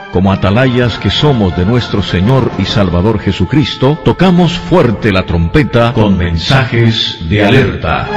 Como atalayas que somos de nuestro Señor y Salvador Jesucristo, tocamos fuerte la trompeta con mensajes de alerta.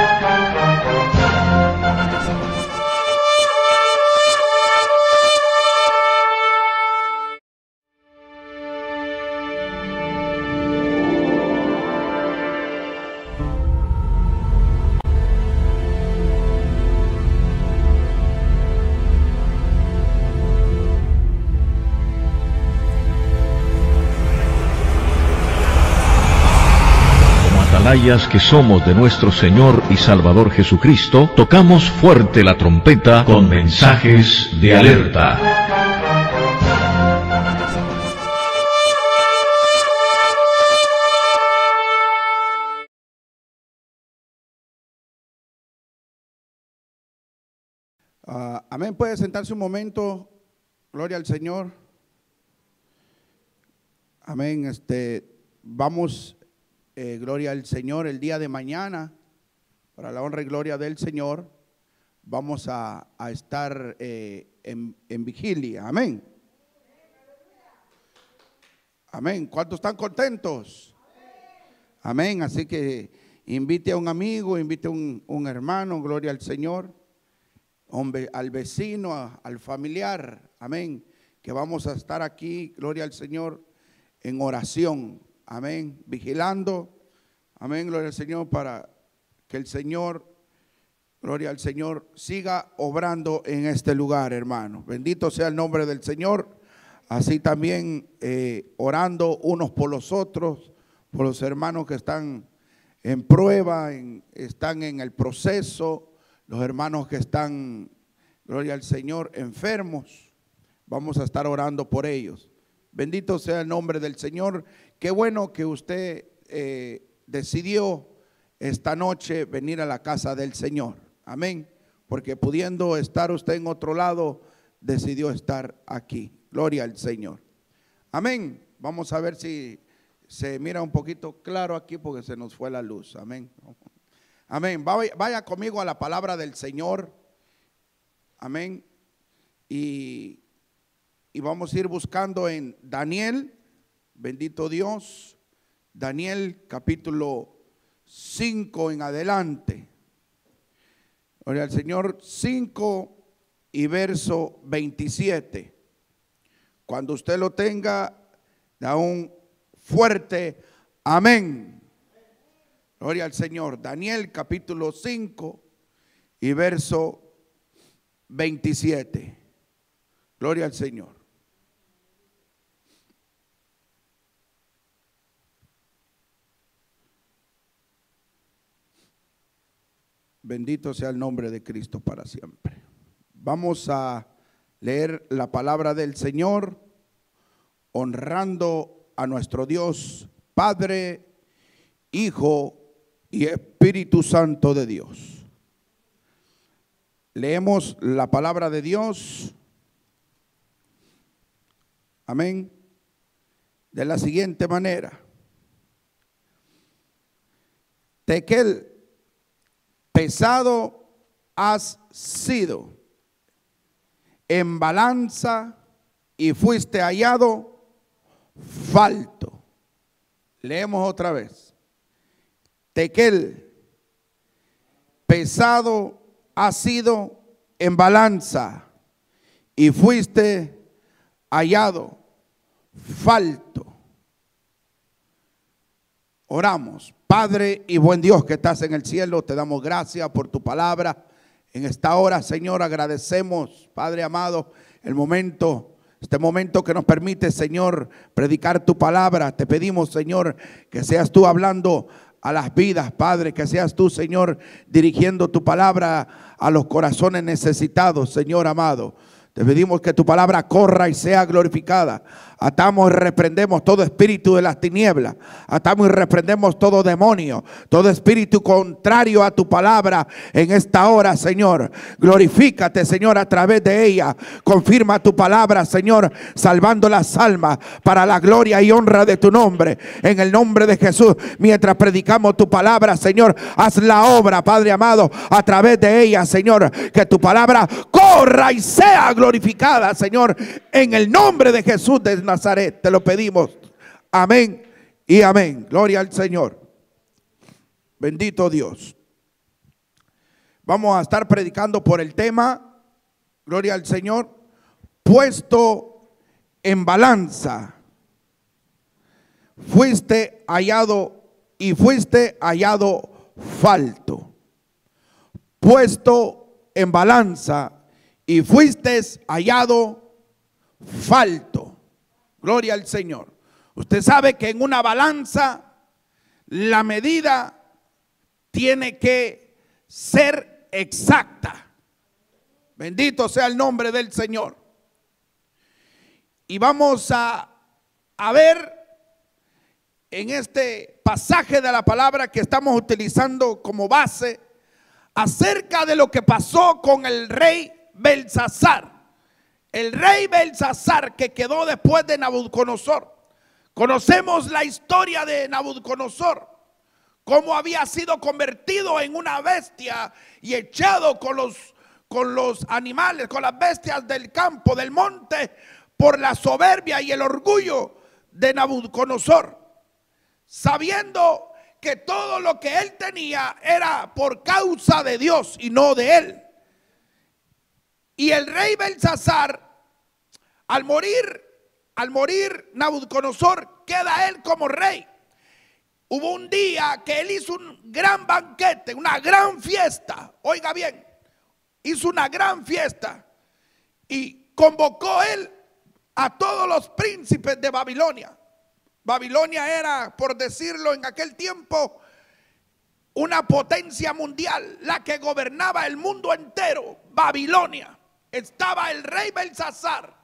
Atalayas que somos de nuestro Señor y Salvador Jesucristo, tocamos fuerte la trompeta con mensajes de alerta. Amén, puede sentarse un momento, gloria al Señor. Amén, vamos, gloria al Señor, el día de mañana, para la honra y gloria del Señor, vamos a estar en vigilia, amén. Amén, ¿cuántos están contentos? Amén, así que invite a un amigo, invite a un hermano, gloria al Señor. Al vecino, al familiar, amén, que vamos a estar aquí, gloria al Señor, en oración, amén, vigilando, amén, gloria al Señor, para que el Señor, gloria al Señor, siga obrando en este lugar, hermano. Bendito sea el nombre del Señor. Así también orando unos por los otros, por los hermanos que están en prueba, están en el proceso. Los hermanos que están, gloria al Señor, enfermos, vamos a estar orando por ellos. Bendito sea el nombre del Señor. Qué bueno que usted decidió esta noche venir a la casa del Señor. Amén. Porque pudiendo estar usted en otro lado, decidió estar aquí. Gloria al Señor. Amén. Vamos a ver si se mira un poquito claro aquí porque se nos fue la luz. Amén. Amén. Vaya conmigo a la palabra del Señor. Amén. Y vamos a ir buscando en Daniel. Bendito Dios. Daniel capítulo 5 en adelante. Gloria al Señor. 5 y verso 27. Cuando usted lo tenga, da un fuerte amén. Gloria al Señor. Daniel capítulo 5 y verso 27. Gloria al Señor. Bendito sea el nombre de Cristo para siempre. Vamos a leer la palabra del Señor, honrando a nuestro Dios, Padre, Hijo y Espíritu Santo de Dios. Leemos la palabra de Dios, amén, de la siguiente manera. Tekel, pesado has sido en balanza y fuiste hallado falto. Leemos otra vez. Tekel, pesado has sido en balanza y fuiste hallado falto. Oramos. Padre y buen Dios que estás en el cielo, te damos gracias por tu palabra. En esta hora, Señor, agradecemos, Padre amado, este momento que nos permite, Señor, predicar tu palabra. Te pedimos, Señor, que seas tú hablando a las vidas, Padre, que seas tú, Señor, dirigiendo tu palabra a los corazones necesitados, Señor amado. Te pedimos que tu palabra corra y sea glorificada. Atamos y reprendemos todo espíritu de las tinieblas. Atamos y reprendemos todo demonio, todo espíritu contrario a tu palabra en esta hora, Señor. Glorifícate, Señor, a través de ella. Confirma tu palabra, Señor, salvando las almas para la gloria y honra de tu nombre. En el nombre de Jesús, mientras predicamos tu palabra, Señor, haz la obra, Padre amado, a través de ella, Señor. Que tu palabra corra y sea glorificada glorificada, Señor, en el nombre de Jesús de Nazaret. Te lo pedimos. Amén y amén. Gloria al Señor. Bendito Dios. Vamos a estar predicando por el tema, gloria al Señor, puesto en balanza. Fuiste hallado y fuiste hallado falto. Puesto en balanza y fuiste hallado falto. Gloria al Señor. Usted sabe que en una balanza la medida tiene que ser exacta. Bendito sea el nombre del Señor. Y vamos a ver en este pasaje de la palabra que estamos utilizando como base acerca de lo que pasó con el rey Belsasar. El rey Belsasar que quedó después de Nabucodonosor. Conocemos la historia de Nabucodonosor, cómo había sido convertido en una bestia y echado con los animales, con las bestias del campo, del monte, por la soberbia y el orgullo de Nabucodonosor, sabiendo que todo lo que él tenía era por causa de Dios y no de él. Y el rey Belsasar, al morir Nabucodonosor, queda él como rey. Hubo un día que él hizo un gran banquete, una gran fiesta. Oiga bien, hizo una gran fiesta y convocó él a todos los príncipes de Babilonia. Babilonia era, por decirlo en aquel tiempo, una potencia mundial, la que gobernaba el mundo entero. Babilonia. Estaba el rey Belsasar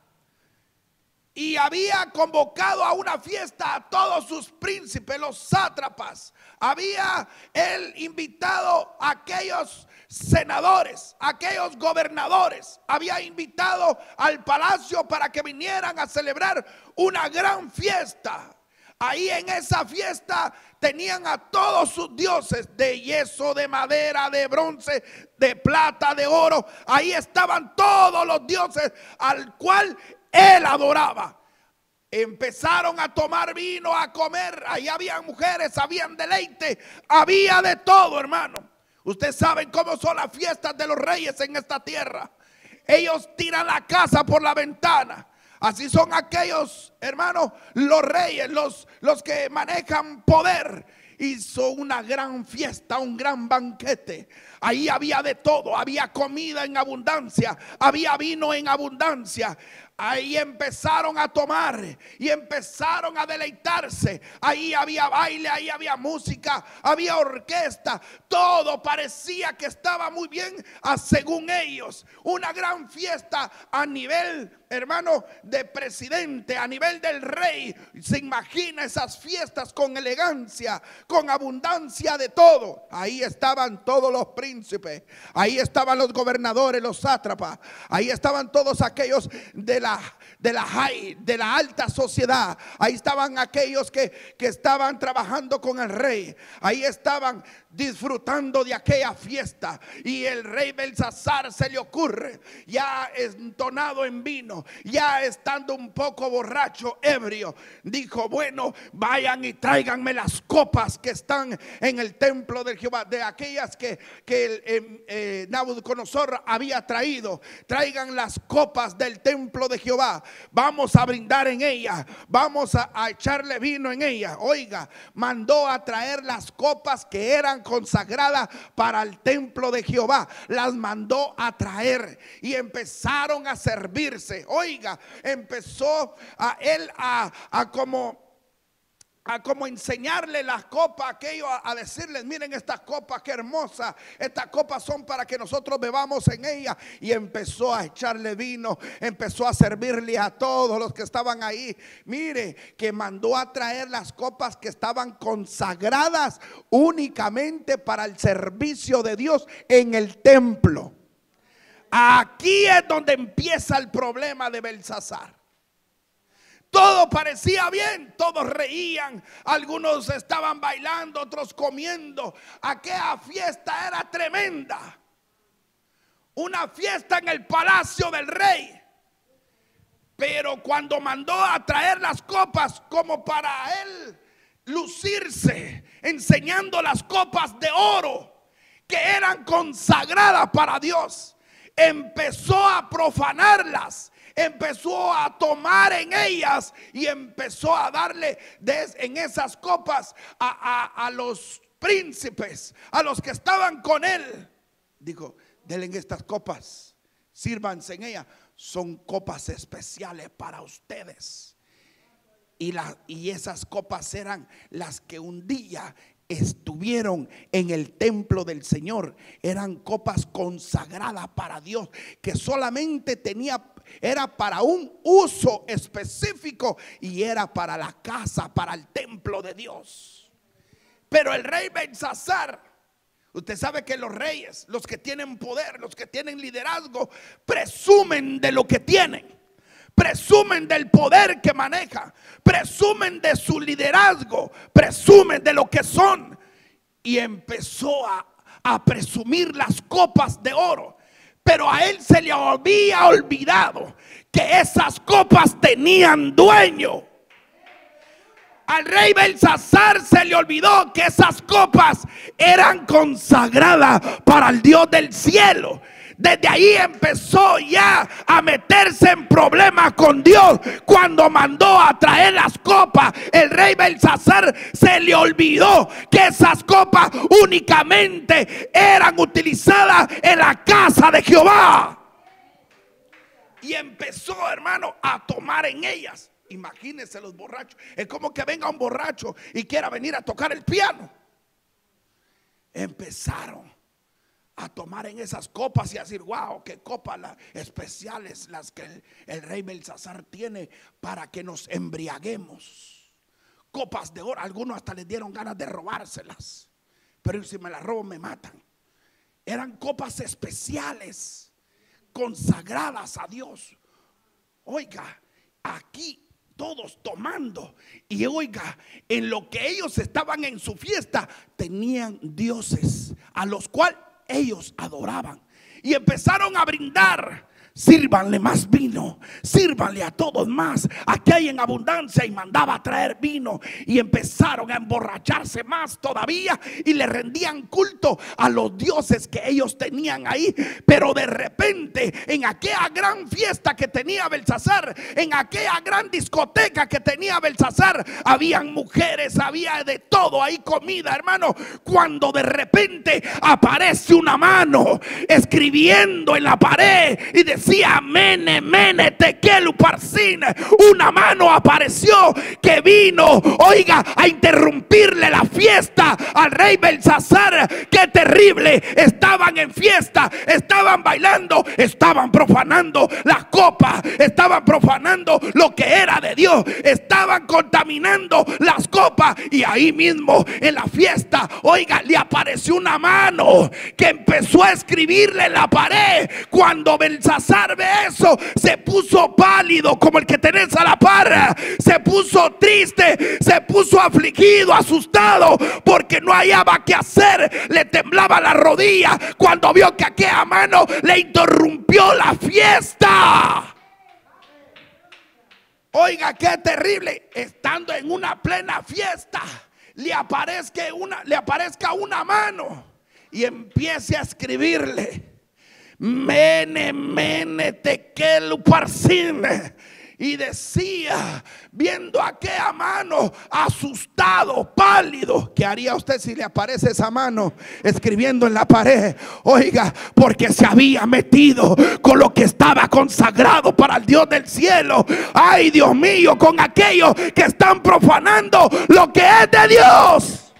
y había convocado a una fiesta a todos sus príncipes, los sátrapas. Había él invitado a aquellos senadores, aquellos gobernadores. Había invitado al palacio para que vinieran a celebrar una gran fiesta. Ahí en esa fiesta tenían a todos sus dioses de yeso, de madera, de bronce, de plata, de oro. Ahí estaban todos los dioses al cual él adoraba. Empezaron a tomar vino, a comer. Ahí había mujeres, habían deleite, había de todo, hermano. Ustedes saben cómo son las fiestas de los reyes en esta tierra. Ellos tiran la casa por la ventana. Así son aquellos, hermanos, los reyes, los que manejan poder. Hizo una gran fiesta, un gran banquete. Ahí había de todo, había comida en abundancia, había vino en abundancia. Ahí empezaron a tomar y empezaron a deleitarse. Ahí había baile, ahí había música, había orquesta. Todo parecía que estaba muy bien según ellos. Una gran fiesta a nivel, hermano, de presidente, a nivel del rey. Se imagina esas fiestas con elegancia, con abundancia de todo. Ahí estaban todos los príncipes, ahí estaban los gobernadores, los sátrapas, ahí estaban todos aquellos de la alta sociedad. Ahí estaban aquellos que estaban trabajando con el rey. Ahí estaban disfrutando de aquella fiesta. Y el rey Belsasar se le ocurre, ya entonado en vino, ya estando un poco borracho, ebrio, dijo: bueno, vayan y tráiganme las copas que están en el templo de Jehová, de aquellas que Nabucodonosor había traído. Traigan las copas del templo de Jehová. Vamos a brindar en ella, vamos a echarle vino en ella. Oiga, mandó a traer las copas que eran consagradas para el templo de Jehová. Las mandó a traer y empezaron a servirse. Oiga, empezó a él a como enseñarle las copas, aquello, a decirles: miren estas copas, qué hermosas, estas copas son para que nosotros bebamos en ellas. Y empezó a echarle vino, empezó a servirle a todos los que estaban ahí. Mire, que mandó a traer las copas que estaban consagradas únicamente para el servicio de Dios en el templo. Aquí es donde empieza el problema de Belsasar. Todo parecía bien, todos reían, algunos estaban bailando, otros comiendo. Aquella fiesta era tremenda. Una fiesta en el palacio del rey. Pero cuando mandó a traer las copas como para él lucirse, enseñando las copas de oro que eran consagradas para Dios, empezó a profanarlas, empezó a tomar en ellas y empezó a darle en esas copas a los príncipes, a los que estaban con él. Dijo: denle en estas copas, sírvanse en ellas, son copas especiales para ustedes. Y esas copas eran las que un día estuvieron en el templo del Señor. Eran copas consagradas para Dios, que solamente era para un uso específico, y era para la casa, para el templo de Dios. Pero el rey Belsasar, usted sabe que los reyes, los que tienen poder, los que tienen liderazgo, presumen de lo que tienen, presumen del poder que maneja, presumen de su liderazgo, presumen de lo que son. Y empezó a presumir las copas de oro. Pero a él se le había olvidado que esas copas tenían dueño. Al rey Belsasar se le olvidó que esas copas eran consagradas para el Dios del cielo. Desde ahí empezó ya a meterse en problemas con Dios. Cuando mandó a traer las copas, el rey Belsasar se le olvidó que esas copas únicamente eran utilizadas en la casa de Jehová. Y empezó, hermano, a tomar en ellas. Imagínense los borrachos. Es como que venga un borracho y quiera venir a tocar el piano. Empezaron a tomar en esas copas y a decir: wow, qué copas especiales las que el rey Belsasar tiene para que nos embriaguemos. Copas de oro. Algunos hasta les dieron ganas de robárselas, pero si me las robo me matan. Eran copas especiales, consagradas a Dios. Oiga, aquí todos tomando. Y oiga, en lo que ellos estaban en su fiesta, tenían dioses a los cuales ellos adoraban. Y empezaron a brindar: sírvanle más vino, sírvanle a todos más, aquí hay en abundancia. Y mandaba a traer vino. Y empezaron a emborracharse más todavía, y le rendían culto a los dioses que ellos tenían ahí. Pero de repente, en aquella gran fiesta que tenía Belsasar, en aquella gran discoteca que tenía Belsasar, habían mujeres, había de todo ahí, comida, hermano. Cuando de repente aparece una mano escribiendo en la pared y decía: Mene, mene, tekel, uparsin. Una mano apareció que vino, oiga, a interrumpirle la fiesta al rey Belsasar. Qué terrible. Estaban en fiesta, estaban bailando, estaban profanando las copas, estaban profanando lo que era de Dios, estaban contaminando las copas. Y ahí mismo en la fiesta, oiga, le apareció una mano que empezó a escribirle en la pared. Cuando Belsasar ve eso, se puso pálido como el que tenés a la par, se puso triste, se puso afligido, asustado, porque no hallaba qué hacer. Le temblaba la rodilla cuando vio que aquella mano le interrumpió la fiesta. Oiga, qué terrible. Estando en una plena fiesta, le aparezca una mano y empiece a escribirle: Mene, mene, tekel, uparsin. Y decía, viendo aquella mano, asustado, pálido: ¿qué haría usted si le aparece esa mano escribiendo en la pared? Oiga, porque se había metido con lo que estaba consagrado para el Dios del cielo. Ay, Dios mío, con aquellos que están profanando lo que es de Dios.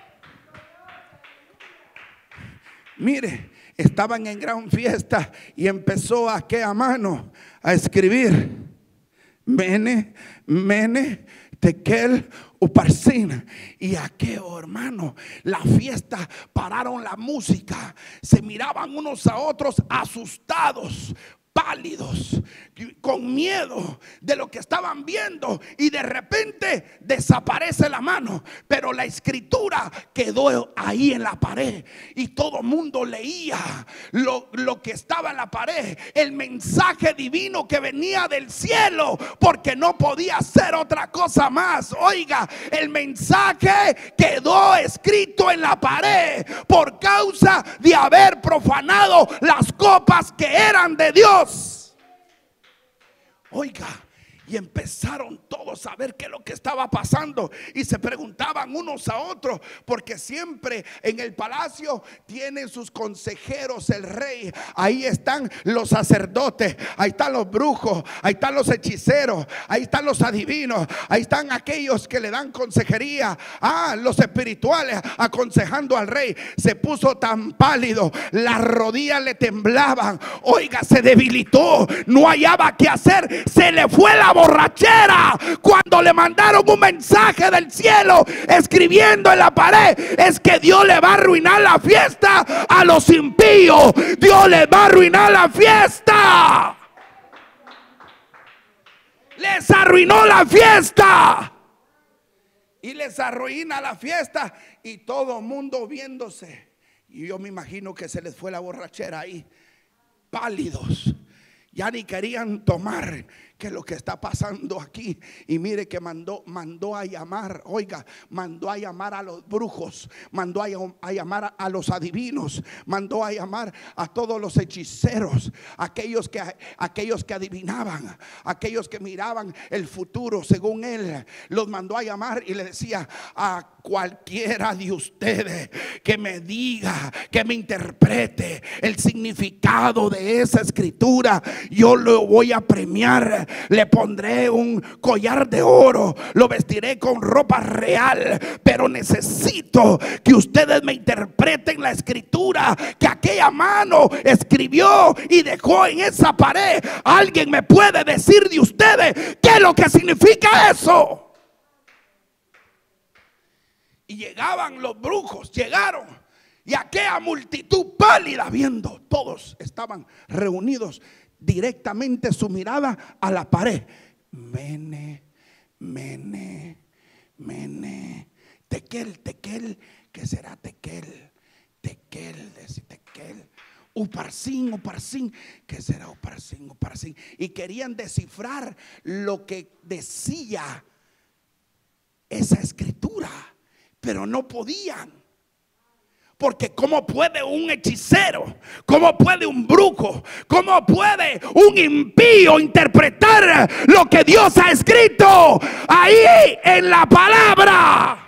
Mire, estaban en gran fiesta y empezó aquella mano a escribir: Mene, mene, tekel, uparsin. Y aquello, hermano, la fiesta, pararon la música, se miraban unos a otros asustados, pálidos, con con miedo de lo que estaban viendo, y de repente desaparece la mano, pero la escritura quedó ahí en la pared y todo el mundo leía lo que estaba en la pared, el mensaje divino que venía del cielo, porque no podía ser otra cosa más. Oiga, el mensaje quedó escrito en la pared por causa de haber profanado las copas que eran de Dios. Oiga, y empezaron todos a ver qué es lo que estaba pasando, y se preguntaban unos a otros, porque siempre en el palacio tienen sus consejeros el rey. Ahí están los sacerdotes, ahí están los brujos, ahí están los hechiceros, ahí están los adivinos, ahí están aquellos que le dan consejería, los espirituales, aconsejando al rey. Se puso tan pálido, las rodillas le temblaban, oiga, se debilitó, no hallaba qué hacer, se le fue la borrachera cuando le mandaron un mensaje del cielo escribiendo en la pared: es que Dios le va a arruinar la fiesta a los impíos, Dios le va a arruinar la fiesta. Les arruinó la fiesta, y les arruina la fiesta, y todo el mundo viéndose, y yo me imagino que se les fue la borrachera ahí, pálidos, ya ni querían tomar. ¿Qué es lo que está pasando aquí? Y mire que mandó a llamar, oiga, mandó a llamar a los brujos, mandó a llamar a los adivinos, mandó a llamar a todos los hechiceros, aquellos que adivinaban, aquellos que miraban el futuro según él. Los mandó a llamar y le decía: a cualquiera de ustedes que me diga, que me interprete el significado de esa escritura, yo lo voy a premiar. Le pondré un collar de oro, lo vestiré con ropa real, pero necesito que ustedes me interpreten la escritura que aquella mano escribió y dejó en esa pared. ¿Alguien me puede decir de ustedes qué es lo que significa eso? Y llegaban los brujos, llegaron, y aquella multitud pálida viendo, todos estaban reunidos, directamente su mirada a la pared. Mene, mene, mene, tekel, tekel. ¿Qué será tekel? Tekel, tekel. Uparsin, uparsin. ¿Qué será uparsin, uparsin? Y querían descifrar lo que decía esa escritura, pero no podían. Porque ¿cómo puede un hechicero, cómo puede un brujo, cómo puede un impío interpretar lo que Dios ha escrito ahí en la palabra?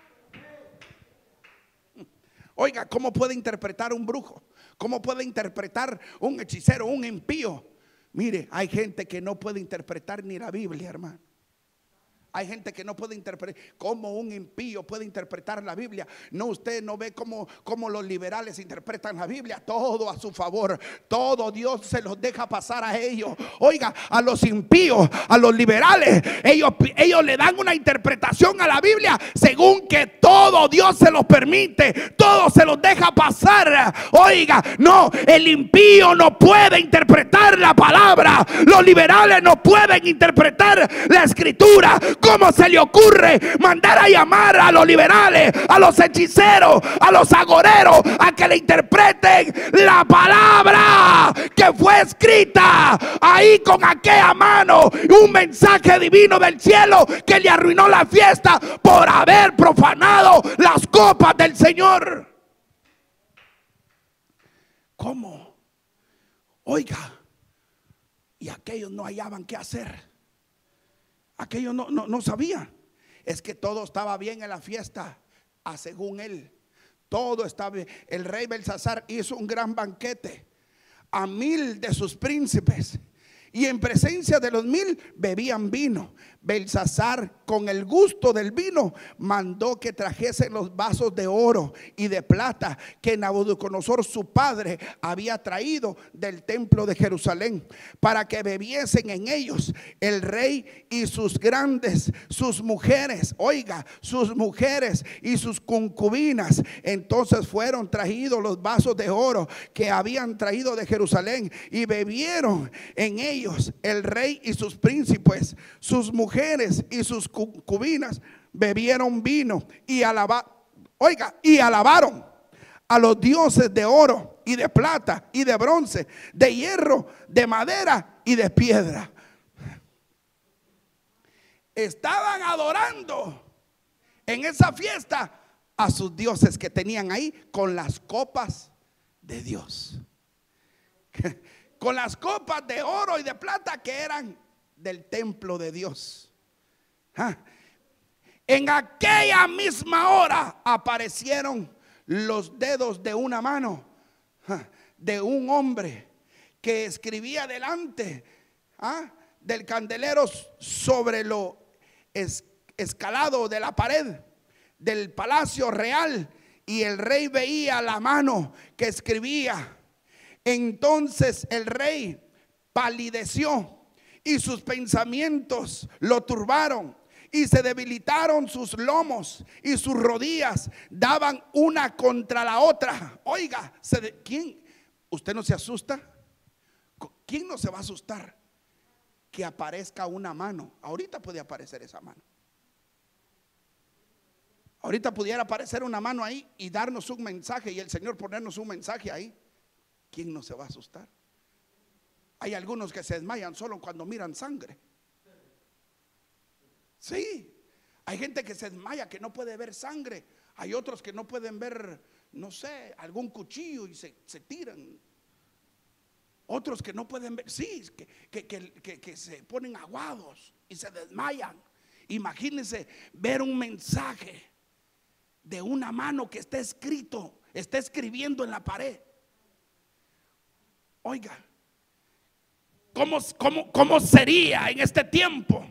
Oiga, ¿cómo puede interpretar un brujo? ¿Cómo puede interpretar un hechicero, un impío? Mire, hay gente que no puede interpretar ni la Biblia, hermano. Hay gente que no puede interpretar. ¿Cómo un impío puede interpretar la Biblia? No, usted no ve cómo los liberales interpretan la Biblia. Todo a su favor, todo Dios se los deja pasar a ellos. Oiga, a los impíos, a los liberales, ellos le dan una interpretación a la Biblia según que todo Dios se los permite, todo se los deja pasar. Oiga, no, el impío no puede interpretar la palabra, los liberales no pueden interpretar la escritura. ¿Cómo se le ocurre mandar a llamar a los liberales, a los hechiceros, a los agoreros, a que le interpreten la palabra que fue escrita ahí con aquella mano? Un mensaje divino del cielo que le arruinó la fiesta por haber profanado las copas del Señor. ¿Cómo? Oiga, y aquellos no hallaban qué hacer. Aquellos no sabían. Es que todo estaba bien en la fiesta, según él. Todo estaba bien. El rey Belsasar hizo un gran banquete a 1000 de sus príncipes, y en presencia de los 1000 bebían vino. Belsasar, con el gusto del vino, mandó que trajesen los vasos de oro y de plata que Nabucodonosor su padre había traído del templo de Jerusalén, para que bebiesen en ellos el rey y sus grandes, sus mujeres, oiga, sus mujeres y sus concubinas. Entonces fueron traídos los vasos de oro que habían traído de Jerusalén, y bebieron en ellos ellos, el rey y sus príncipes, sus mujeres y sus concubinas, bebieron vino y alabaron a los dioses de oro y de plata y de bronce, de hierro, de madera y de piedra. Estaban adorando en esa fiesta a sus dioses que tenían ahí con las copas de Dios, con las copas de oro y de plata que eran del templo de Dios. En aquella misma hora aparecieron los dedos de una mano de un hombre que escribía delante del candelero sobre lo escalado de la pared del palacio real, y el rey veía la mano que escribía. Entonces el rey palideció y sus pensamientos lo turbaron, y se debilitaron sus lomos y sus rodillas daban una contra la otra. Oiga, ¿quién? ¿Usted no se asusta? ¿Quién no se va a asustar que aparezca una mano? Ahorita puede aparecer esa mano. Ahorita pudiera aparecer una mano ahí y darnos un mensaje, y el Señor ponernos un mensaje ahí. ¿Quién no se va a asustar? Hay algunos que se desmayan solo cuando miran sangre. Sí, hay gente que se desmaya, que no puede ver sangre. Hay otros que no pueden ver, no sé, algún cuchillo y se tiran. Otros que no pueden ver, sí, que se ponen aguados y se desmayan. Imagínense ver un mensaje de una mano que está escribiendo en la pared. Oiga, ¿cómo sería en este tiempo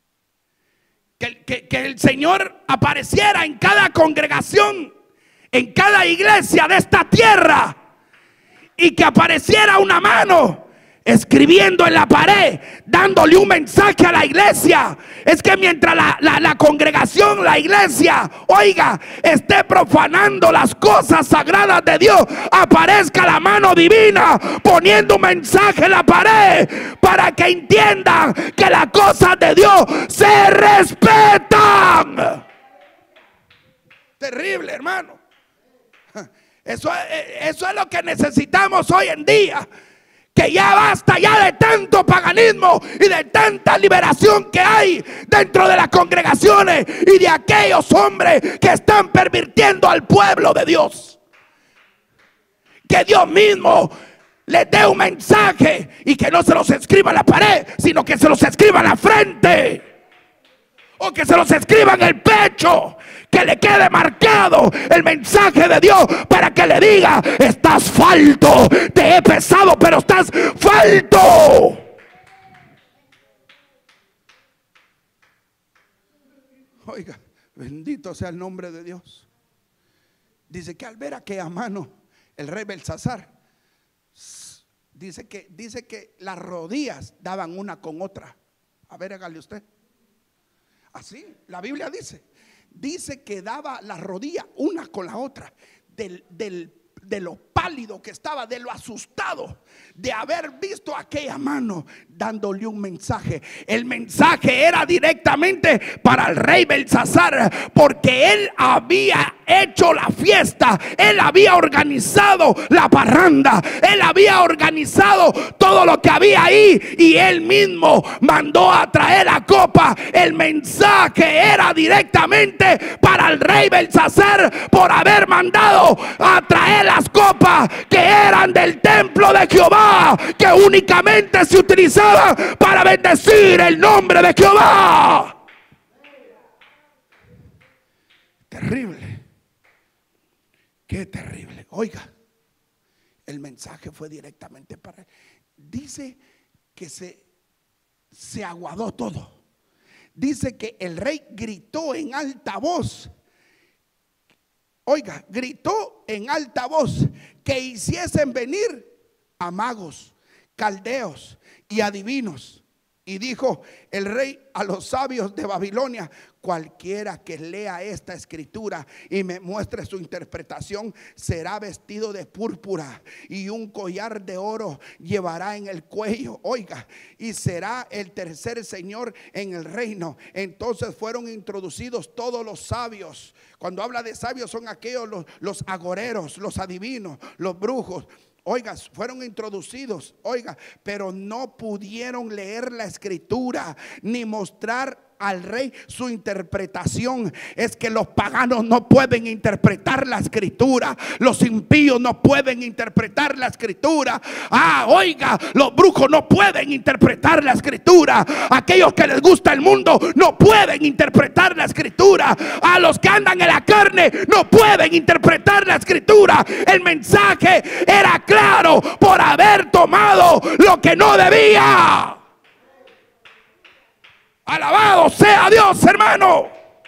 que el Señor apareciera en cada congregación, en cada iglesia de esta tierra, y que apareciera una mano escribiendo en la pared, dándole un mensaje a la iglesia? Es que mientras la congregación, la iglesia, oiga, esté profanando las cosas sagradas de Dios, aparezca la mano divina poniendo un mensaje en la pared para que entiendan que las cosas de Dios se respetan. Terrible, hermano. Eso es lo que necesitamos hoy en día. Que ya basta ya de tanto paganismo y de tanta liberación que hay dentro de las congregaciones y de aquellos hombres que están pervirtiendo al pueblo de Dios. Que Dios mismo les dé un mensaje y que no se los escriba en la pared, sino que se los escriba en la frente, o que se los escriba en el pecho, que le quede marcado el mensaje de Dios para que le diga: estás falto, te he pesado, pero estás falto. Oiga, bendito sea el nombre de Dios. Dice que al ver aquella mano, el rey Belsasar, dice que las rodillas daban una con otra. A ver, hágale usted. Así, la Biblia dice que daba la rodilla una con la otra, de lo pálido que estaba, de lo asustado de haber visto aquella mano dándole un mensaje. El mensaje era directamente para el rey Belsasar, porque él había hecho la fiesta, él había organizado la parranda, él había organizado todo lo que había ahí, y él mismo mandó a traer la copa. El mensaje era directamente para el rey Belsasar por haber mandado a traer las copas que eran del templo de Jehová, que únicamente se utilizaban para bendecir el nombre de Jehová. Terrible. Qué terrible. Oiga, el mensaje fue directamente para él. Dice que se aguadó todo. Dice que el rey gritó en alta voz. Oiga, gritó en alta voz que hiciesen venir a magos, caldeos y adivinos Y dijo el rey a los sabios de Babilonia: cualquiera que lea esta escritura y me muestre su interpretación será vestido de púrpura y un collar de oro llevará en el cuello. Oiga, y será el tercer señor en el reino. Entonces fueron introducidos todos los sabios. Cuando habla de sabios son aquellos los agoreros, los adivinos, los brujos. Oiga, fueron introducidos, oiga, pero no pudieron leer la escritura ni mostrar al rey su interpretación. Es que los paganos no pueden interpretar la escritura, los impíos no pueden interpretar la escritura. Oiga, los brujos no pueden interpretar la escritura, aquellos que les gusta el mundo no pueden interpretar la escritura, a los que andan en la carne no pueden interpretar la escritura. El mensaje era claro por haber tomado lo que no debía. Alabado sea Dios, hermano.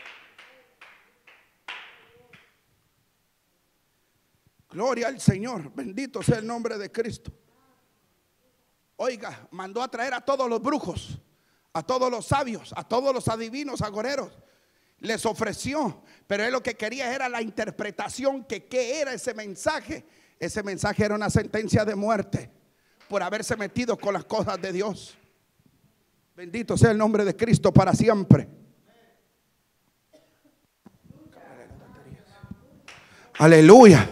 Gloria al Señor. Bendito sea el nombre de Cristo. Oiga, mandó a traer a todos los brujos, a todos los sabios, a todos los adivinos, agoreros. Les ofreció, pero él lo que quería era la interpretación. ¿Qué era ese mensaje? Ese mensaje era una sentencia de muerte por haberse metido con las cosas de Dios. Bendito sea el nombre de Cristo para siempre. Aleluya.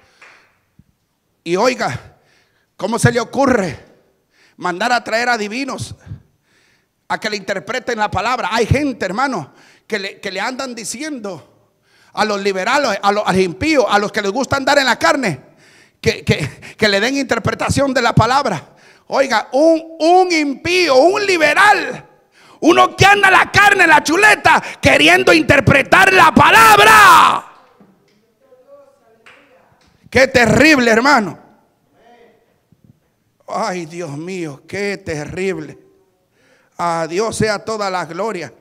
Y oiga, ¿cómo se le ocurre mandar a traer adivinos a que le interpreten la palabra? Hay gente, hermano, que le andan diciendo a los liberales, a los impíos, a los que les gusta andar en la carne, que le den interpretación de la palabra. Oiga, un impío, un liberal, uno que anda en la carne, en la chuleta, queriendo interpretar la palabra. Qué terrible, hermano. Ay, Dios mío, qué terrible. A Dios sea toda la gloria.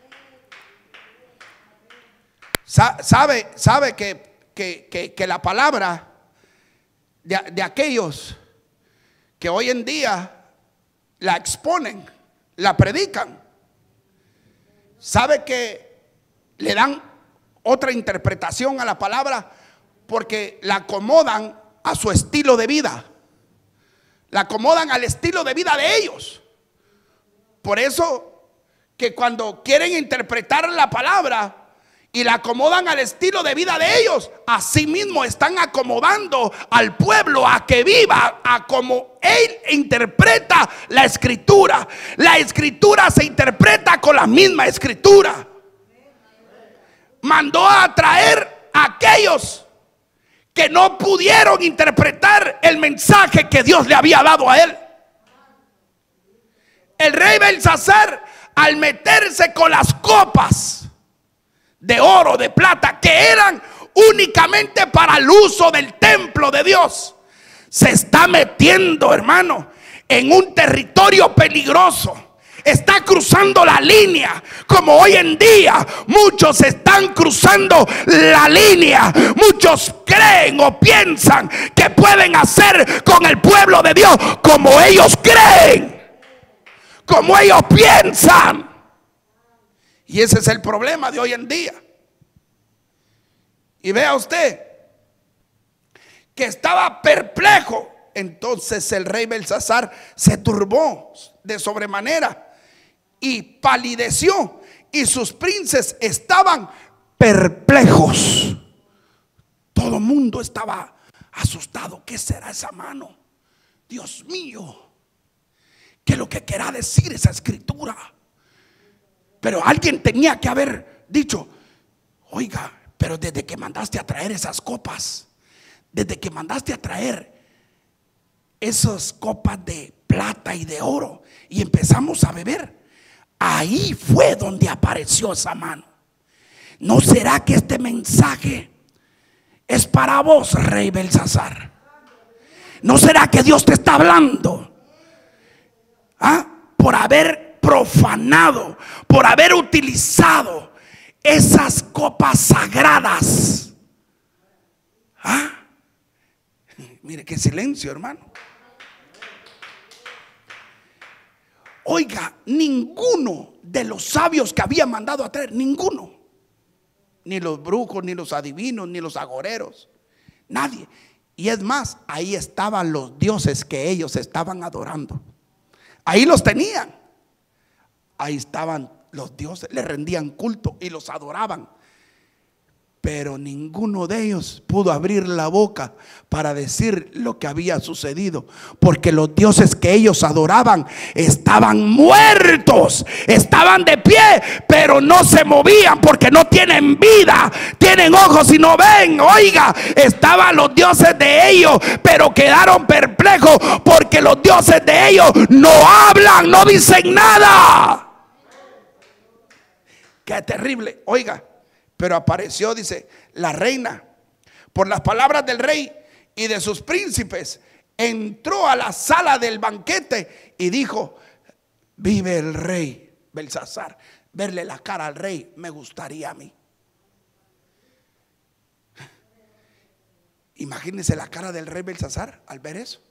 Sabe que la palabra de aquellos que hoy en día la exponen, la predican, sabe que le dan otra interpretación a la palabra porque la acomodan a su estilo de vida, la acomodan al estilo de vida de ellos. Por eso que cuando quieren interpretar la palabra y la acomodan al estilo de vida de ellos, así mismo están acomodando al pueblo a que viva a como él interpreta la escritura. La escritura se interpreta con la misma escritura. Mandó a traer a aquellos que no pudieron interpretar el mensaje que Dios le había dado a él. El rey Belsasar, al meterse con las copas de oro, de plata, que eran únicamente para el uso del templo de Dios, se está metiendo, hermano, en un territorio peligroso. Está cruzando la línea, como hoy en día muchos están cruzando la línea. Muchos creen o piensan que pueden hacer con el pueblo de Dios como ellos creen, como ellos piensan. Y ese es el problema de hoy en día. Y vea usted que estaba perplejo. Entonces el rey Belsasar se turbó de sobremanera y palideció, y sus príncipes estaban perplejos. Todo el mundo estaba asustado. ¿Qué será esa mano? Dios mío, ¿qué es lo que querrá decir esa escritura? Pero alguien tenía que haber dicho: oiga, pero desde que mandaste a traer esas copas, desde que mandaste a traer esas copas de plata y de oro y empezamos a beber, ahí fue donde apareció esa mano. ¿No será que este mensaje es para vos, rey Belsasar? ¿No será que Dios te está hablando? Por haber profanado, por haber utilizado esas copas sagradas. Mire qué silencio, hermano. oiga, ninguno de los sabios que había mandado a traer, ninguno, ni los brujos, ni los adivinos, ni los agoreros, nadie. Y es más, ahí estaban los dioses que ellos estaban adorando. Ahí los tenían. Ahí estaban los dioses, les rendían culto y los adoraban. Pero ninguno de ellos pudo abrir la boca para decir lo que había sucedido, porque los dioses que ellos adoraban estaban muertos, estaban de pie, pero no se movían porque no tienen vida, tienen ojos y no ven. Oiga, estaban los dioses de ellos, pero quedaron perplejos porque los dioses de ellos no hablan, no dicen nada. Qué terrible, oiga. Pero apareció, dice, la reina, por las palabras del rey y de sus príncipes, entró a la sala del banquete y dijo: vive el rey Belsasar. Verle la cara al rey me gustaría a mí. Imagínense la cara del rey Belsasar al ver eso.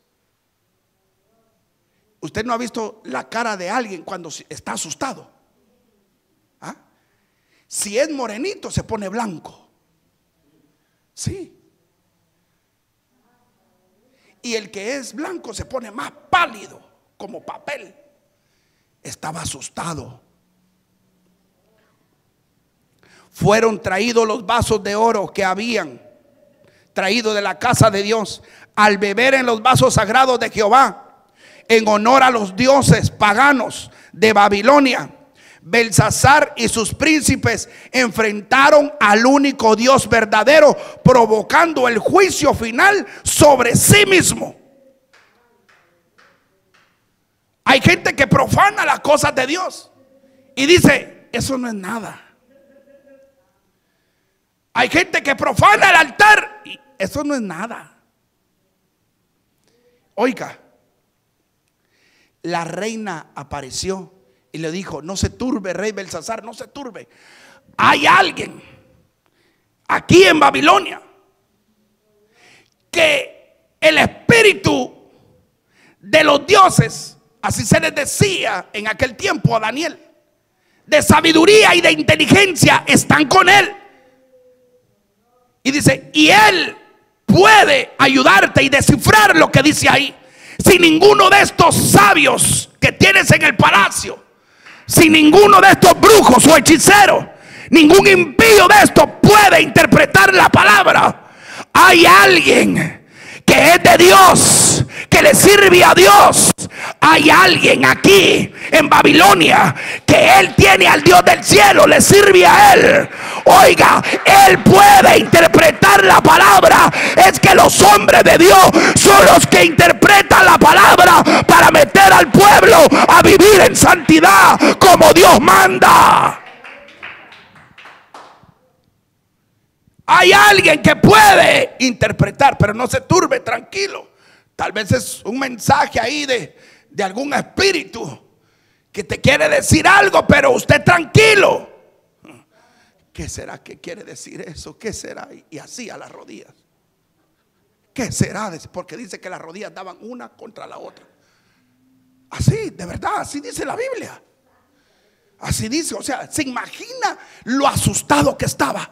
¿Usted no ha visto la cara de alguien cuando está asustado? ¿Ah? Si es morenito se pone blanco. Sí. Y el que es blanco se pone más pálido, como papel. Estaba asustado. Fueron traídos los vasos de oro que habían traído de la casa de Dios, al beber en los vasos sagrados de Jehová, en honor a los dioses paganos de Babilonia. Belsasar y sus príncipes enfrentaron al único Dios verdadero, provocando el juicio final sobre sí mismo. Hay gente que profana las cosas de Dios y dice: eso no es nada. Hay gente que profana el altar y eso no es nada. Oiga, la reina apareció y le dijo: no se turbe, rey Belsasar, no se turbe. Hay alguien aquí en Babilonia que el espíritu de los dioses, así se les decía en aquel tiempo a Daniel, de sabiduría y de inteligencia, están con él. Y dice: y él puede ayudarte y descifrar lo que dice ahí. Si ninguno de estos sabios que tienes en el palacio, si ninguno de estos brujos o hechiceros, ningún impío de estos puede interpretar la palabra, hay alguien que es de Dios, que le sirve a Dios. Hay alguien aquí en Babilonia que él tiene al Dios del cielo, le sirve a él. Oiga, él puede interpretar la palabra. Es que los hombres de Dios son los que interpretan la palabra para meter al pueblo a vivir en santidad como Dios manda. Hay alguien que puede interpretar, pero no se turbe, tranquilo. Tal vez es un mensaje ahí de algún espíritu que te quiere decir algo, pero usted tranquilo. ¿Qué será que quiere decir eso? ¿Qué será? Y así a las rodillas. ¿Qué será? Porque dice que las rodillas daban una contra la otra. Así, de verdad, así dice la Biblia. Así dice, o sea, se imagina lo asustado que estaba.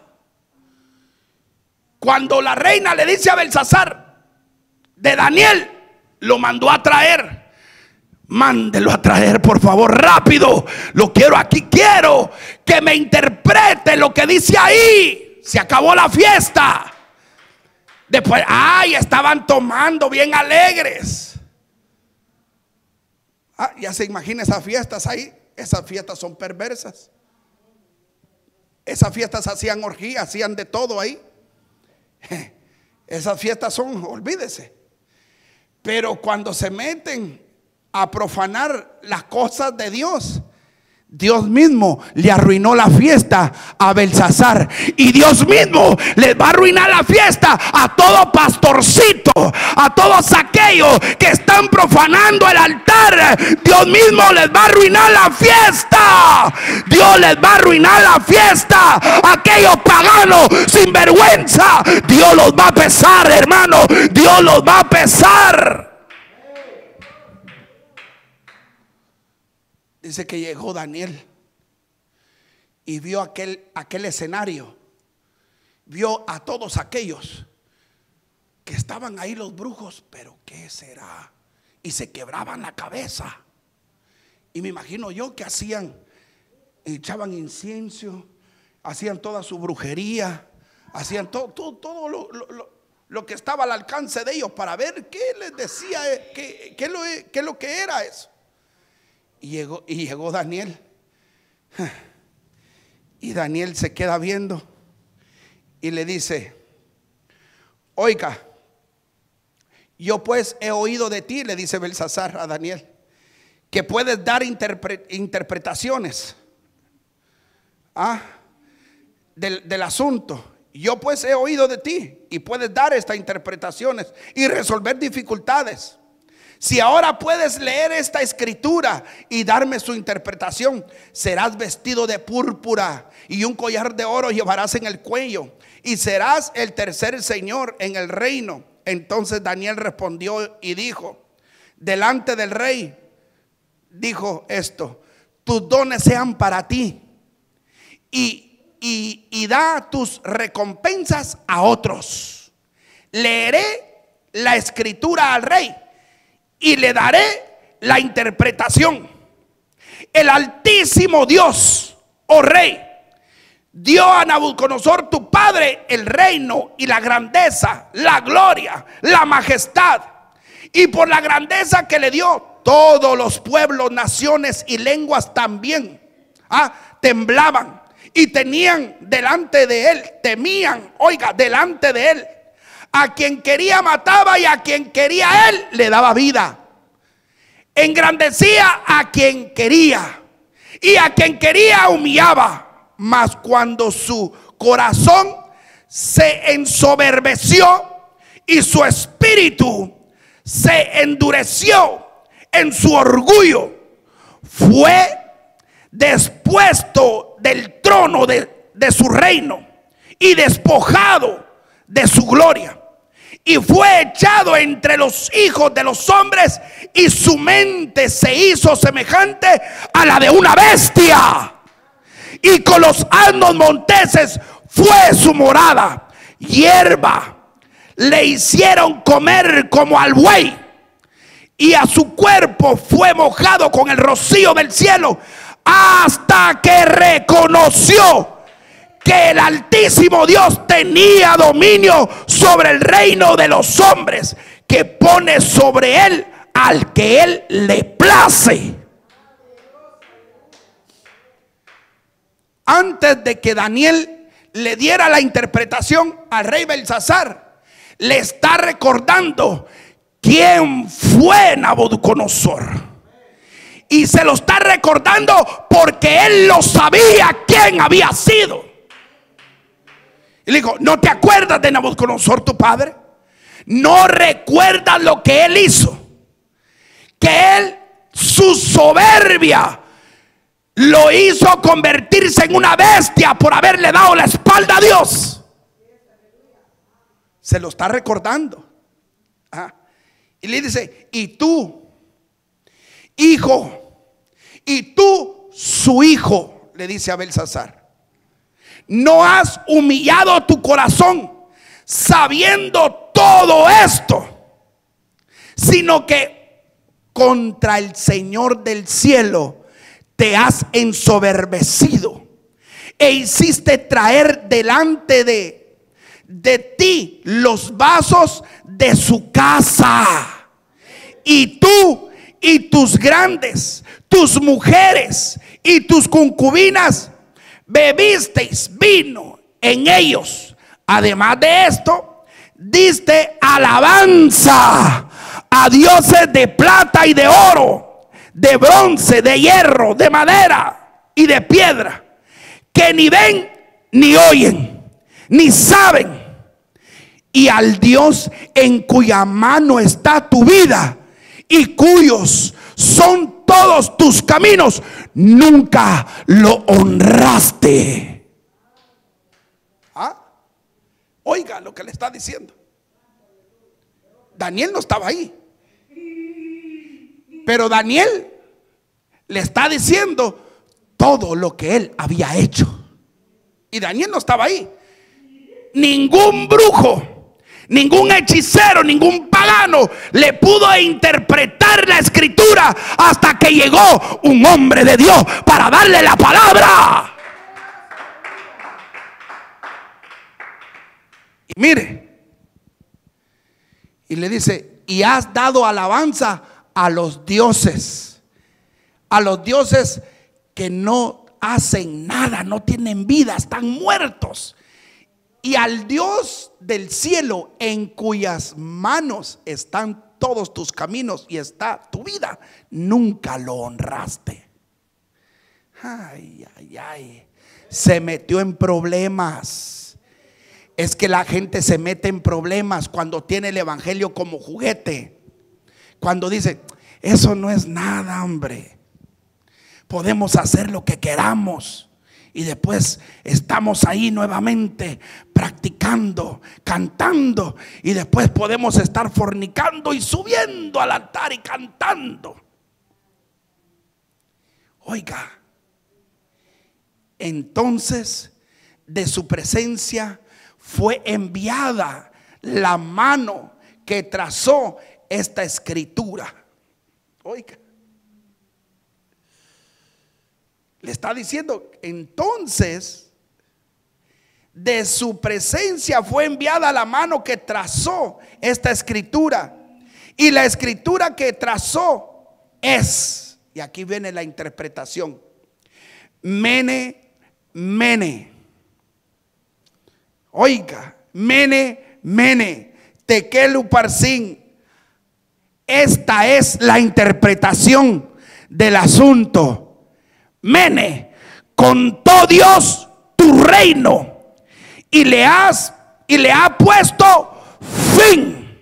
Cuando la reina le dice a Belsasar de Daniel, lo mandó a traer. Mándelo a traer, por favor, rápido. Lo quiero aquí, quiero que me interprete lo que dice ahí. Se acabó la fiesta. Después, estaban tomando bien alegres. Ya se imagina esas fiestas ahí. Esas fiestas son perversas. Esas fiestas hacían orgías, hacían de todo ahí. Esas fiestas son, olvídese. Pero cuando se meten a profanar las cosas de Dios, Dios mismo le arruinó la fiesta a Belsasar. Y Dios mismo les va a arruinar la fiesta a todo pastorcito, a todos aquellos que están profanando el altar. Dios mismo les va a arruinar la fiesta. Dios les va a arruinar la fiesta. Aquellos paganos sin vergüenza, Dios los va a pesar, hermano. Dios los va a pesar. Dice que llegó Daniel y vio aquel escenario. Vio a todos aquellos que estaban ahí, los brujos. Pero ¿qué será? Y se quebraban la cabeza. Y me imagino yo que hacían, echaban incienso, hacían toda su brujería, hacían todo lo que estaba al alcance de ellos para ver qué les decía, qué es lo que era eso. Y llegó Daniel. Y Daniel se queda viendo y le dice: oiga, yo pues he oído de ti, le dice Belsasar a Daniel, que puedes dar interpretaciones del asunto. Yo pues he oído de ti y puedes dar estas interpretaciones y resolver dificultades. Si ahora puedes leer esta escritura y darme su interpretación, serás vestido de púrpura y un collar de oro llevarás en el cuello y serás el tercer señor en el reino. Entonces Daniel respondió y dijo delante del rey, dijo esto: tus dones sean para ti y da tus recompensas a otros. Leeré la escritura al rey y le daré la interpretación. El Altísimo Dios, oh rey, dio a Nabucodonosor tu padre el reino y la grandeza, la gloria, la majestad. Y por la grandeza que le dio, todos los pueblos, naciones y lenguas también temblaban y tenían delante de él, temían, oiga, delante de él. A quien quería mataba y a quien quería él le daba vida. Engrandecía a quien quería y a quien quería humillaba. Mas cuando su corazón se ensoberbeció y su espíritu se endureció en su orgullo, fue despuesto del trono de su reino y despojado de su gloria, y fue echado entre los hijos de los hombres, y su mente se hizo semejante a la de una bestia, y con los asnos monteses fue su morada. Hierba le hicieron comer como al buey, y a su cuerpo fue mojado con el rocío del cielo, hasta que reconoció que el Altísimo Dios tenía dominio sobre el reino de los hombres, que pone sobre él al que él le place. Antes de que Daniel le diera la interpretación al rey Belsasar, le está recordando quién fue Nabucodonosor. Y se lo está recordando porque él lo sabía quién había sido. Y le dijo: ¿no te acuerdas de Nabucodonosor tu padre? ¿No recuerdas lo que él hizo? Que él, su soberbia, lo hizo convertirse en una bestia por haberle dado la espalda a Dios. Se lo está recordando. Y le dice: y tú, hijo, y tú, su hijo, le dice a Belsasar, no has humillado tu corazón sabiendo todo esto, sino que contra el Señor del cielo te has ensoberbecido e hiciste traer delante de ti los vasos de su casa, y tú y tus grandes, tus mujeres y tus concubinas bebisteis vino en ellos. Además de esto, diste alabanza a dioses de plata y de oro, de bronce, de hierro, de madera y de piedra, que ni ven ni oyen ni saben, y al Dios en cuya mano está tu vida y cuyos son todos tus caminos, nunca lo honraste. Oiga lo que le está diciendo. Daniel no estaba ahí, pero Daniel le está diciendo todo lo que él había hecho. Y Daniel no estaba ahí. Ningún brujo, ningún hechicero, ningún pagano le pudo interpretar la escritura hasta que llegó un hombre de Dios para darle la palabra. Y mire, y le dice: y has dado alabanza a los dioses que no hacen nada, no tienen vida, están muertos. Y al Dios del cielo, en cuyas manos están todos tus caminos y está tu vida, nunca lo honraste. Ay, ay, ay. Se metió en problemas. Es que la gente se mete en problemas cuando tiene el evangelio como juguete. Cuando dice: eso no es nada, hombre, podemos hacer lo que queramos. Y después estamos ahí nuevamente practicando, cantando. Y después podemos estar fornicando y subiendo al altar y cantando. Oiga, entonces de su presencia fue enviada la mano que trazó esta escritura. Oiga, le está diciendo: entonces de su presencia fue enviada la mano que trazó esta escritura. Y la escritura que trazó es, y aquí viene la interpretación: Mene, Mene. Oiga, Mene, Mene, Tekel Uparsin. Esta es la interpretación del asunto. Mene, contó Dios tu reino y le ha puesto fin.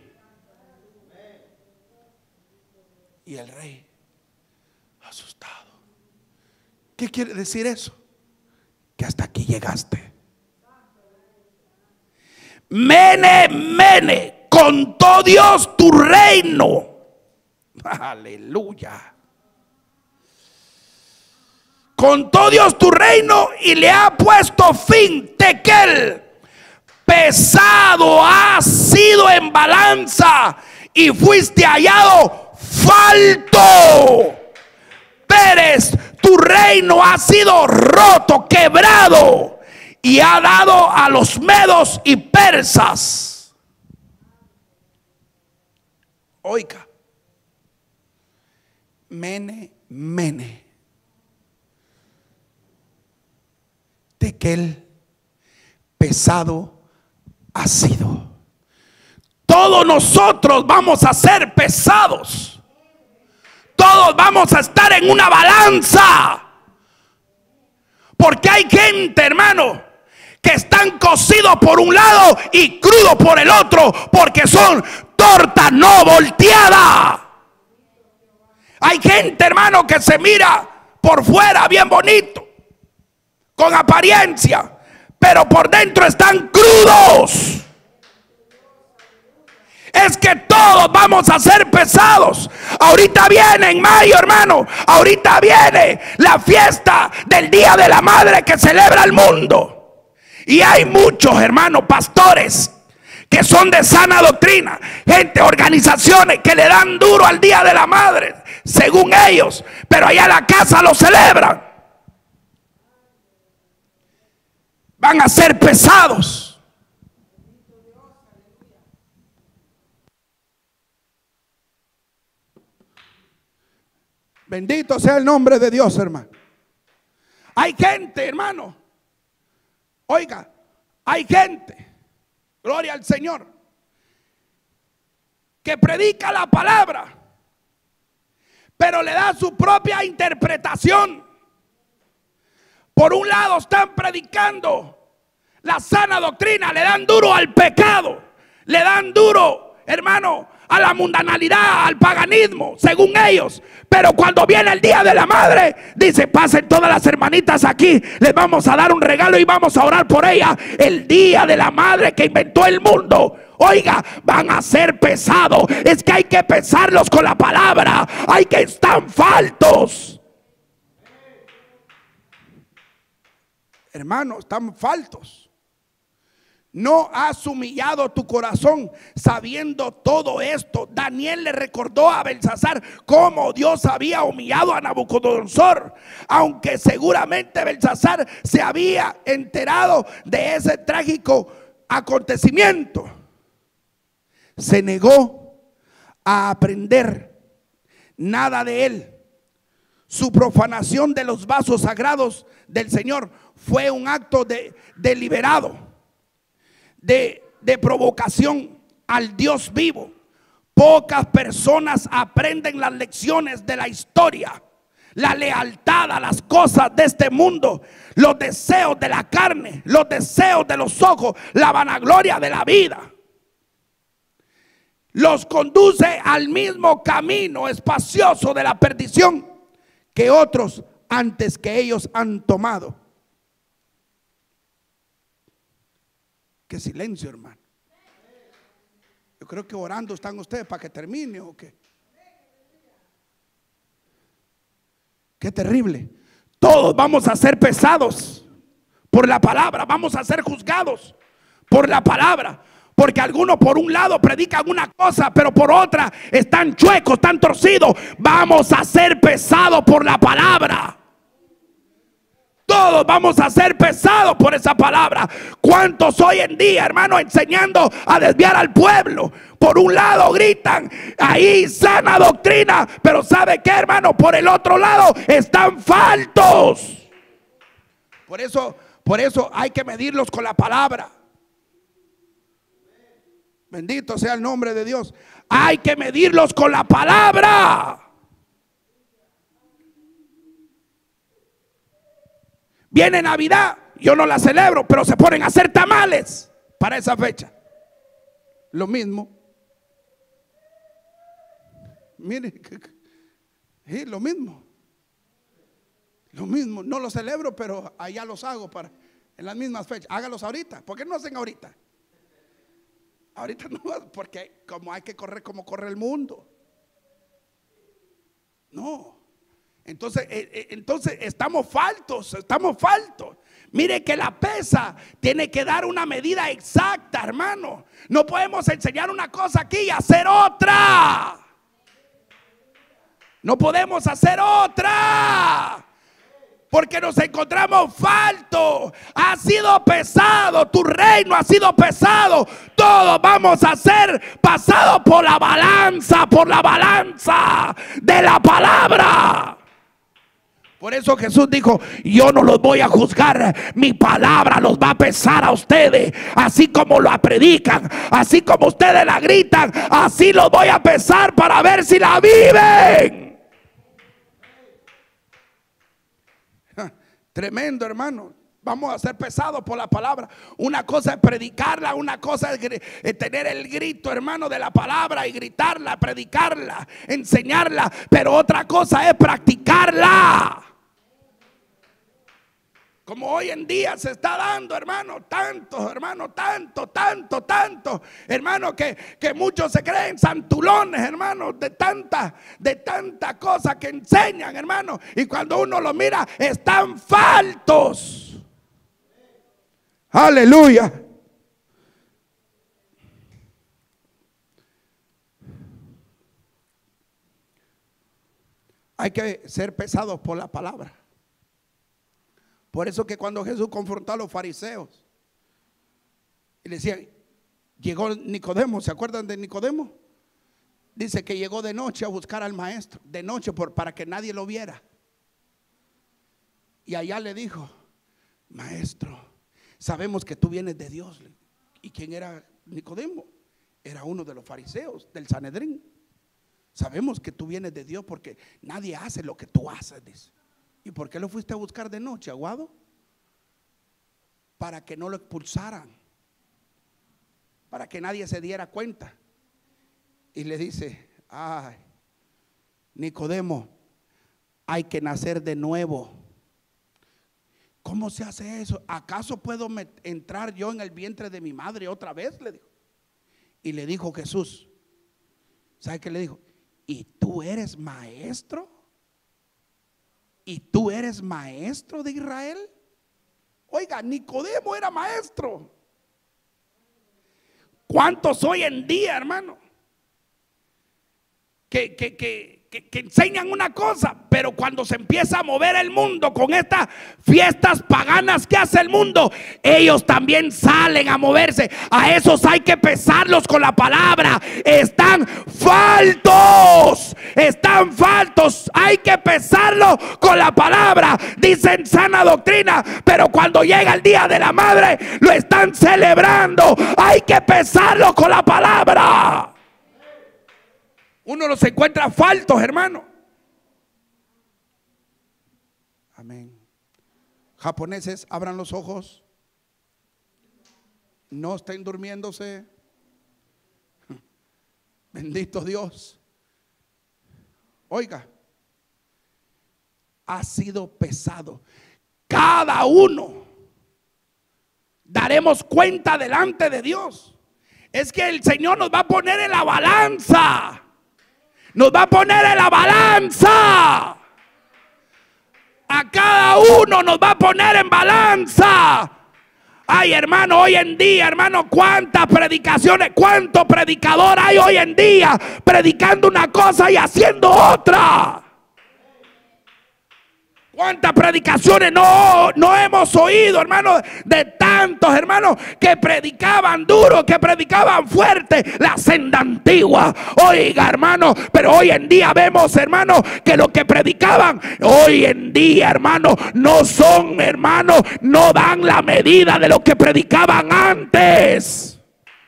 Y el rey, asustado: ¿qué quiere decir eso? Que hasta aquí llegaste. Mene, Mene, contó Dios tu reino. Aleluya. Contó Dios tu reino y le ha puesto fin. Tekel, pesado has sido en balanza y fuiste hallado falto. Pérez, tu reino ha sido roto, quebrado, y ha dado a los medos y persas. Oiga, Mene, Mene, Tekel, pesado ha sido. Todos nosotros vamos a ser pesados. Todos vamos a estar en una balanza. Porque hay gente, hermano, que están cocidos por un lado y crudos por el otro, porque son torta no volteada. Hay gente, hermano, que se mira por fuera bien bonito, con apariencia, pero por dentro están crudos. Es que todos vamos a ser pesados. Ahorita viene en mayo, hermano, ahorita viene la fiesta del Día de la Madre que celebra el mundo. Y hay muchos, hermanos, pastores que son de sana doctrina, gente, organizaciones que le dan duro al Día de la Madre, según ellos, pero allá en la casa lo celebran. Van a ser pesados. Bendito sea el nombre de Dios, hermano. Hay gente, hermano, oiga, hay gente, gloria al Señor, que predica la palabra, pero le da su propia interpretación. Por un lado están predicando la sana doctrina, le dan duro al pecado, le dan duro, hermano, a la mundanalidad, al paganismo, según ellos. Pero cuando viene el Día de la Madre, dice: pasen todas las hermanitas aquí, les vamos a dar un regalo y vamos a orar por ella. El Día de la Madre que inventó el mundo. Oiga, van a ser pesados. Es que hay que pesarlos con la palabra. Hay que estar faltos. Hermano, están faltos. No has humillado tu corazón sabiendo todo esto. Daniel le recordó a Belsasar cómo Dios había humillado a Nabucodonosor, aunque seguramente Belsasar se había enterado de ese trágico acontecimiento. Se negó a aprender nada de él. Su profanación de los vasos sagrados del Señor fue un acto deliberado de provocación al Dios vivo. Pocas personas aprenden las lecciones de la historia. La lealtad a las cosas de este mundo, los deseos de la carne, los deseos de los ojos, la vanagloria de la vida, los conduce al mismo camino espacioso de la perdición que otros antes que ellos han tomado. Qué silencio, hermano. Yo creo que orando están ustedes para que termine o qué. Qué terrible. Todos vamos a ser pesados por la palabra, vamos a ser juzgados por la palabra. Porque algunos por un lado predican una cosa, pero por otra están chuecos, están torcidos. Vamos a ser pesados por la palabra. Todos vamos a ser pesados por esa palabra. ¿Cuántos hoy en día, hermano, enseñando a desviar al pueblo? Por un lado gritan ahí sana doctrina, pero ¿sabe qué, hermano? Por el otro lado están faltos. Por eso hay que medirlos con la palabra. Bendito sea el nombre de Dios. Hay que medirlos con la palabra. Viene Navidad, yo no la celebro, pero se ponen a hacer tamales para esa fecha. Lo mismo. Mire, sí, lo mismo. Lo mismo, no lo celebro, pero allá los hago en las mismas fechas. Hágalos ahorita. ¿Por qué no hacen ahorita? Ahorita no, porque como hay que correr como corre el mundo. No. Entonces estamos faltos. Mire que la pesa tiene que dar una medida exacta, hermano. No podemos enseñar una cosa aquí y hacer otra. No podemos hacer otra. Porque nos encontramos faltos. Ha sido pesado, tu reino ha sido pesado. Todos vamos a ser pasados por la balanza de la palabra. Por eso Jesús dijo: yo no los voy a juzgar, mi palabra los va a pesar a ustedes. Así como la predican, así como ustedes la gritan, así los voy a pesar para ver si la viven. Tremendo, hermano. Vamos a ser pesados por la palabra. Una cosa es predicarla, una cosa es tener el grito, hermano, de la palabra y gritarla, predicarla, enseñarla. Pero otra cosa es practicarla. Como hoy en día se está dando, hermano, tanto, hermano, que muchos se creen santulones, hermano, de tanta cosa que enseñan, hermano, y cuando uno lo mira, están faltos. Aleluya. Hay que ser pesados por la palabra. Por eso que cuando Jesús confrontó a los fariseos y le decían, llegó Nicodemo, ¿se acuerdan de Nicodemo? Dice que llegó de noche a buscar al maestro, de noche para que nadie lo viera. Y allá le dijo: maestro, sabemos que tú vienes de Dios. ¿Y quién era Nicodemo? Era uno de los fariseos del Sanedrín. Sabemos que tú vienes de Dios porque nadie hace lo que tú haces, dice. ¿Y por qué lo fuiste a buscar de noche, aguado? Para que no lo expulsaran, para que nadie se diera cuenta. Y le dice: ay, Nicodemo, hay que nacer de nuevo. ¿Cómo se hace eso? ¿Acaso puedo entrar yo en el vientre de mi madre otra vez? Le dijo. Y le dijo Jesús, ¿sabe qué le dijo? ¿Y tú eres maestro? ¿Y tú eres maestro de Israel? Oiga, Nicodemo era maestro. ¿Cuántos hoy en día, hermano, que enseñan una cosa, pero cuando se empieza a mover el mundo con estas fiestas paganas que hace el mundo, ellos también salen a moverse? A esos hay que pesarlos con la palabra. Están faltos, hay que pesarlos con la palabra. Dicen sana doctrina, pero cuando llega el día de la madre lo están celebrando. Hay que pesarlos con la palabra. Uno los encuentra faltos, hermano. Amén. Japoneses, abran los ojos. No estén durmiéndose. Bendito Dios. Oiga, ha sido pesado. Cada uno daremos cuenta delante de Dios. Es que el Señor nos va a poner en la balanza. Nos va a poner en la balanza. A cada uno nos va a poner en balanza. Ay, hermano, hoy en día, hermano, cuántas predicaciones, cuánto predicador hay hoy en día predicando una cosa y haciendo otra. ¿Cuántas predicaciones no hemos oído, hermano? De tantos hermanos que predicaban duro, que predicaban fuerte, la senda antigua. Oiga, hermano, pero hoy en día vemos, hermano, que lo que predicaban hoy en día, hermano, no son, hermano, no dan la medida de lo que predicaban antes.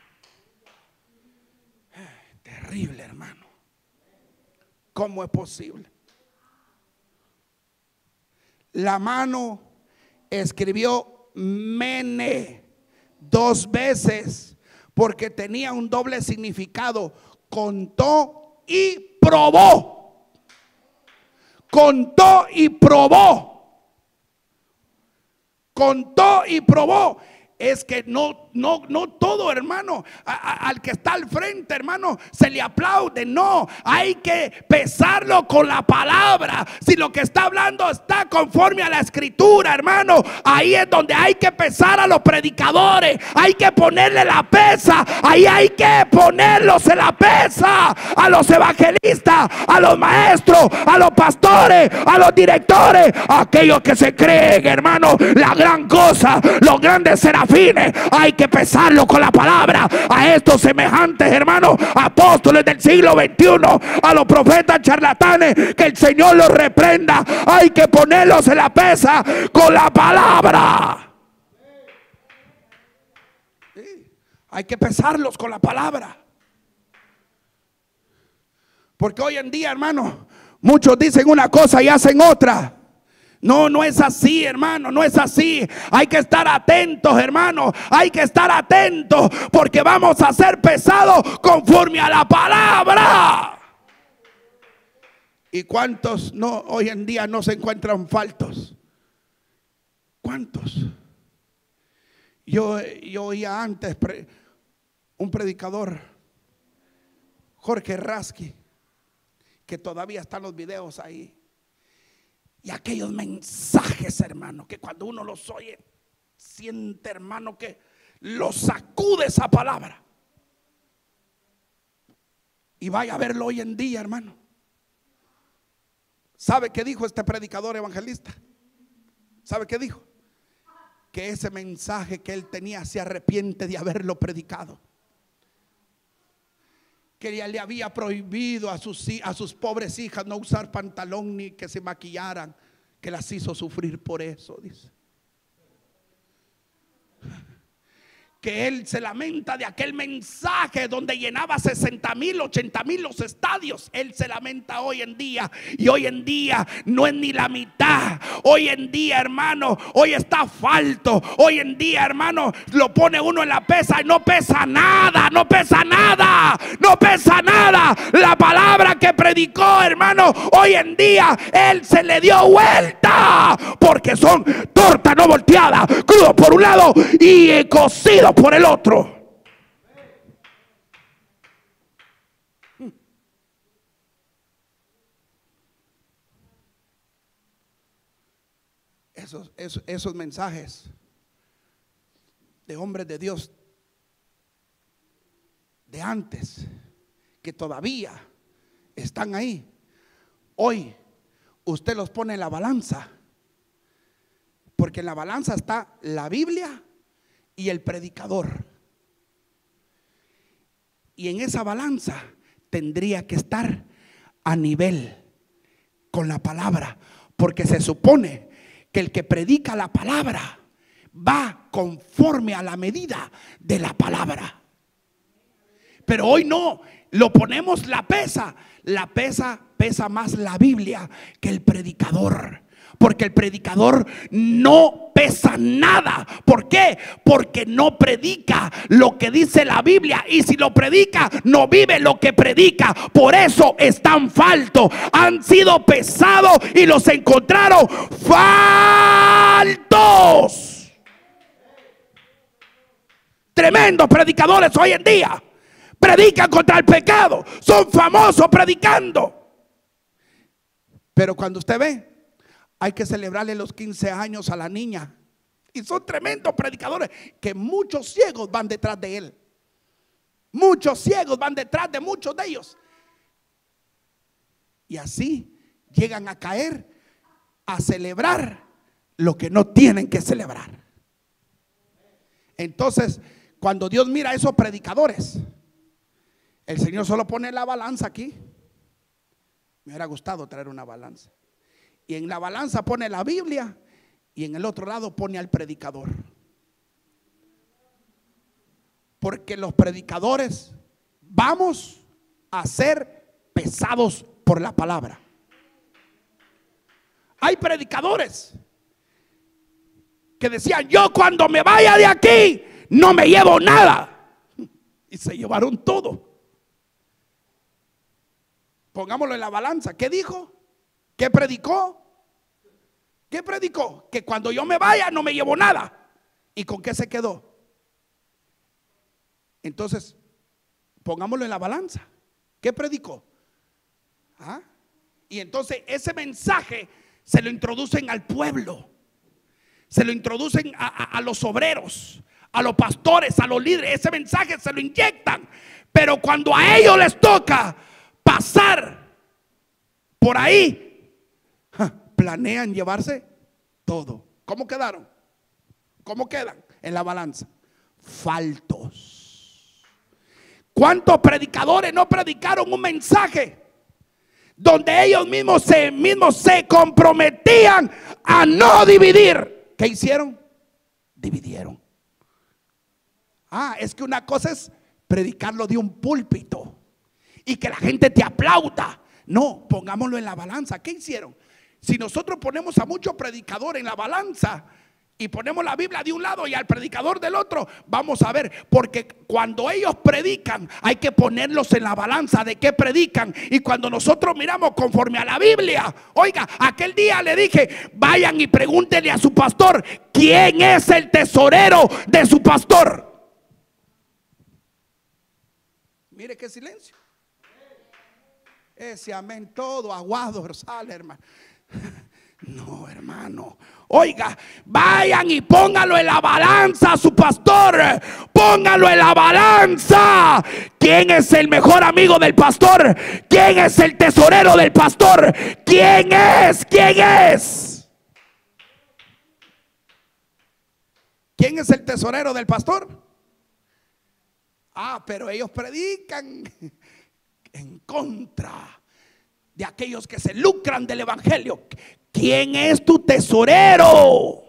Terrible, hermano. ¿Cómo es posible? La mano escribió mene 2 veces porque tenía un doble significado. Contó y probó. Contó y probó. Contó y probó. Es que no todo, hermano, al que está al frente, hermano, se le aplaude. No, hay que pesarlo con la palabra. Si lo que está hablando está conforme a la escritura, hermano, ahí es donde hay que pesar a los predicadores. Hay que ponerle la pesa. Ahí hay que ponerlos en la pesa. A los evangelistas, a los maestros, a los pastores, a los directores, a aquellos que se creen, hermano, la gran cosa, los grandes serafines. Hay que pesarlo con la palabra. A estos semejantes, hermanos, apóstoles del siglo XXI, a los profetas charlatanes, que el Señor los reprenda. Hay que ponerlos en la pesa con la palabra. Sí, hay que pesarlos con la palabra. Porque hoy en día, hermano, muchos dicen una cosa y hacen otra. No es así, hermano, no es así. Hay que estar atentos, hermano. Hay que estar atentos porque vamos a ser pesados conforme a la palabra. ¿Y cuántos hoy en día no se encuentran faltos? ¿Cuántos? Yo oía antes un predicador, Jorge Rasky, que todavía están los videos ahí. Y aquellos mensajes, hermano, que cuando uno los oye, siente, hermano, que lo sacude esa palabra. Y vaya a verlo hoy en día, hermano. ¿Sabe qué dijo este predicador evangelista? ¿Sabe qué dijo? Que ese mensaje que él tenía se arrepiente de haberlo predicado. Que ya le había prohibido a sus pobres hijas no usar pantalón ni que se maquillaran, que las hizo sufrir por eso, dice. Que él se lamenta de aquel mensaje donde llenaba 60,000, 80,000 los estadios. Él se lamenta hoy en día. Y hoy en día no es ni la mitad. Hoy en día, hermano, hoy está falto. Hoy en día, hermano, lo pone uno en la pesa y no pesa nada. No pesa nada. No pesa nada. La palabra que predicó, hermano, hoy en día él se le dio vuelta. Porque son torta no volteada, crudo por un lado y cocido por el otro. Esos mensajes de hombres de Dios de antes que todavía están ahí. Hoy usted los pone en la balanza, porque en la balanza está la Biblia y el predicador. Y en esa balanza tendría que estar a nivel con la palabra, porque se supone que el que predica la palabra va conforme a la medida de la palabra. Pero hoy no, lo ponemos la pesa pesa más la Biblia que el predicador, porque el predicador no pesa nada. ¿Por qué? Porque no predica lo que dice la Biblia, y si lo predica no vive lo que predica. Por eso están faltos, han sido pesados y los encontraron faltos. Tremendos predicadores hoy en día. Predican contra el pecado, son famosos predicando. Pero cuando usted ve, hay que celebrarle los 15 años a la niña, y son tremendos predicadores, que muchos ciegos van detrás de él. Muchos ciegos van detrás de muchos de ellos. Y así llegan a caer a celebrar lo que no tienen que celebrar. Entonces, cuando Dios mira a esos predicadores, el Señor solo pone la balanza aquí. Me hubiera gustado traer una balanza. Y en la balanza pone la Biblia, y en el otro lado pone al predicador. Porque los predicadores vamos a ser pesados por la palabra. Hay predicadores que decían: yo cuando me vaya de aquí no me llevo nada. Y se llevaron todo. Pongámoslo en la balanza. ¿Qué dijo? ¿Qué predicó? ¿Qué predicó? Que cuando yo me vaya no me llevo nada. ¿Y con qué se quedó? Entonces, pongámoslo en la balanza. ¿Qué predicó? ¿Ah? Y entonces ese mensaje se lo introducen al pueblo, se lo introducen a los obreros, a los pastores, a los líderes. Ese mensaje se lo inyectan. Pero cuando a ellos les toca pasar por ahí, planean llevarse todo. ¿Cómo quedaron? ¿Cómo quedan en la balanza? Faltos. ¿Cuántos predicadores no predicaron un mensaje donde ellos mismos se comprometían a no dividir? ¿Qué hicieron? Dividieron. Es que una cosa es predicarlo de un púlpito y que la gente te aplauda. No, pongámoslo en la balanza. ¿Qué hicieron? Si nosotros ponemos a muchos predicadores en la balanza y ponemos la Biblia de un lado y al predicador del otro, vamos a ver, porque cuando ellos predican hay que ponerlos en la balanza de qué predican. Y cuando nosotros miramos conforme a la Biblia, oiga, aquel día le dije: vayan y pregúntenle a su pastor quién es el tesorero de su pastor. Mire qué silencio. Ese amén todo aguado sale, hermano. No, hermano. Oiga, vayan y póngalo en la balanza a su pastor. Póngalo en la balanza. ¿Quién es el mejor amigo del pastor? ¿Quién es el tesorero del pastor? ¿Quién es? ¿Quién es? ¿Quién es el tesorero del pastor? Pero ellos predican en contra de aquellos que se lucran del evangelio. ¿Quién es tu tesorero?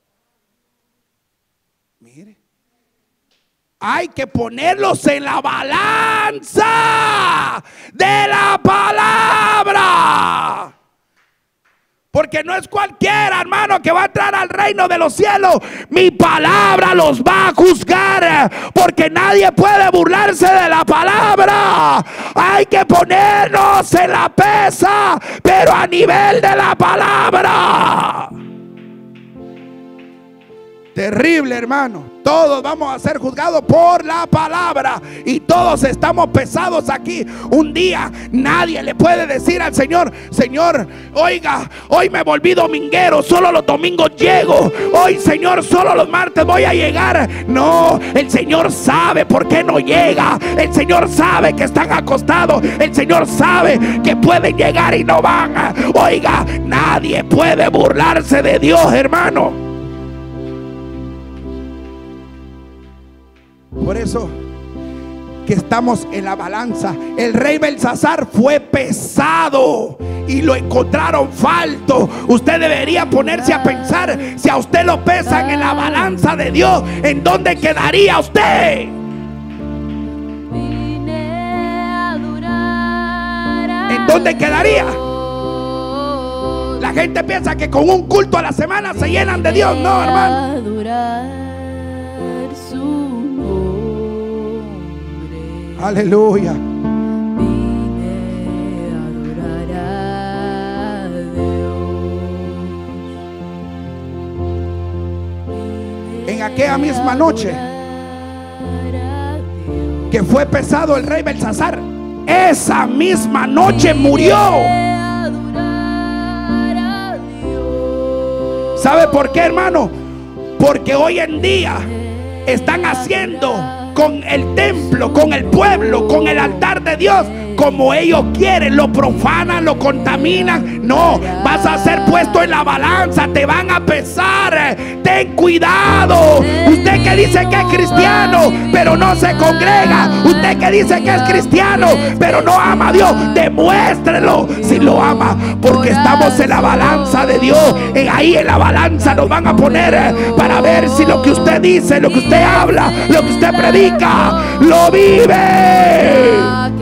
Mire, hay que ponerlos en la balanza de la palabra. Porque no es cualquiera, hermano, que va a entrar al reino de los cielos. Mi palabra los va a juzgar, porque nadie puede burlarse de la palabra. Hay que ponernos en la pesa, pero a nivel de la palabra. Terrible, hermano. Todos vamos a ser juzgados por la palabra. Y todos estamos pesados aquí. Un día nadie le puede decir al Señor: Señor, oiga, hoy me volví dominguero, solo los domingos llego. Hoy, Señor, solo los martes voy a llegar. No, el Señor sabe por qué no llega. El Señor sabe que están acostados. El Señor sabe que pueden llegar y no van. Oiga, nadie puede burlarse de Dios, hermano. Por eso que estamos en la balanza. El rey Belsasar fue pesado y lo encontraron falto. Usted debería ponerse a pensar: si a usted lo pesan en la balanza de Dios, ¿en dónde quedaría usted? ¿En dónde quedaría? La gente piensa que con un culto a la semana se llenan de Dios. No, hermano. Aleluya. En aquella misma noche que fue pesado el rey Belsasar, esa misma noche murió. ¿Sabe por qué, hermano? Porque hoy en día están haciendo con el templo, con el pueblo, con el altar de Dios como ellos quieren. Lo profanan, lo contaminan. No, vas a ser puesto en la balanza, te van a pesar. Ten cuidado. Usted que dice que es cristiano pero no se congrega, usted que dice que es cristiano pero no ama a Dios, demuéstrelo si lo ama, porque estamos en la balanza de Dios. Ahí en la balanza nos van a poner para ver si lo que usted dice, lo que usted habla, lo que usted predica, lo vive.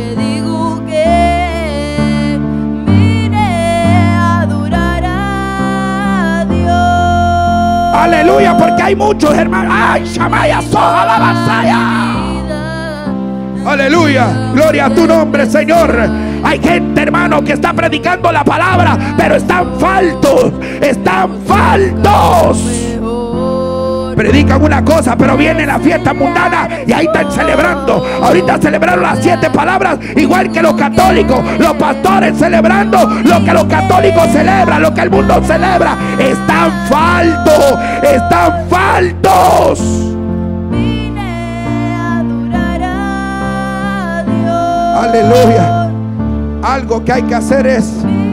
Aleluya, porque hay muchos hermanos. Ay, Shamaya, Soja, la Basaya. Aleluya, gloria a tu nombre, Señor. Hay gente, hermano, que está predicando la palabra, pero están faltos, están faltos. Predican una cosa, pero viene la fiesta mundana y ahí están celebrando. Ahorita celebraron las 7 palabras, igual que los católicos, los pastores celebrando lo que los católicos celebran, lo que el mundo celebra. Están faltos, están faltos. Aleluya. Algo que hay que hacer es,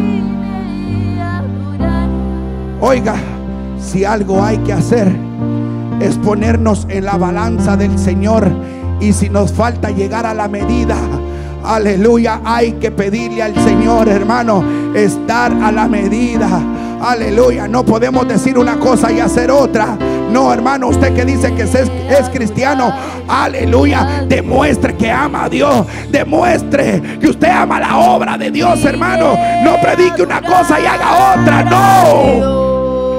oiga, si algo hay que hacer es ponernos en la balanza del Señor. Y si nos falta llegar a la medida, aleluya, hay que pedirle al Señor, hermano, estar a la medida. Aleluya, no podemos decir una cosa y hacer otra. No, hermano, usted que dice que es cristiano, aleluya, demuestre que ama a Dios, demuestre que usted ama la obra de Dios, hermano. No predique una cosa y haga otra, no.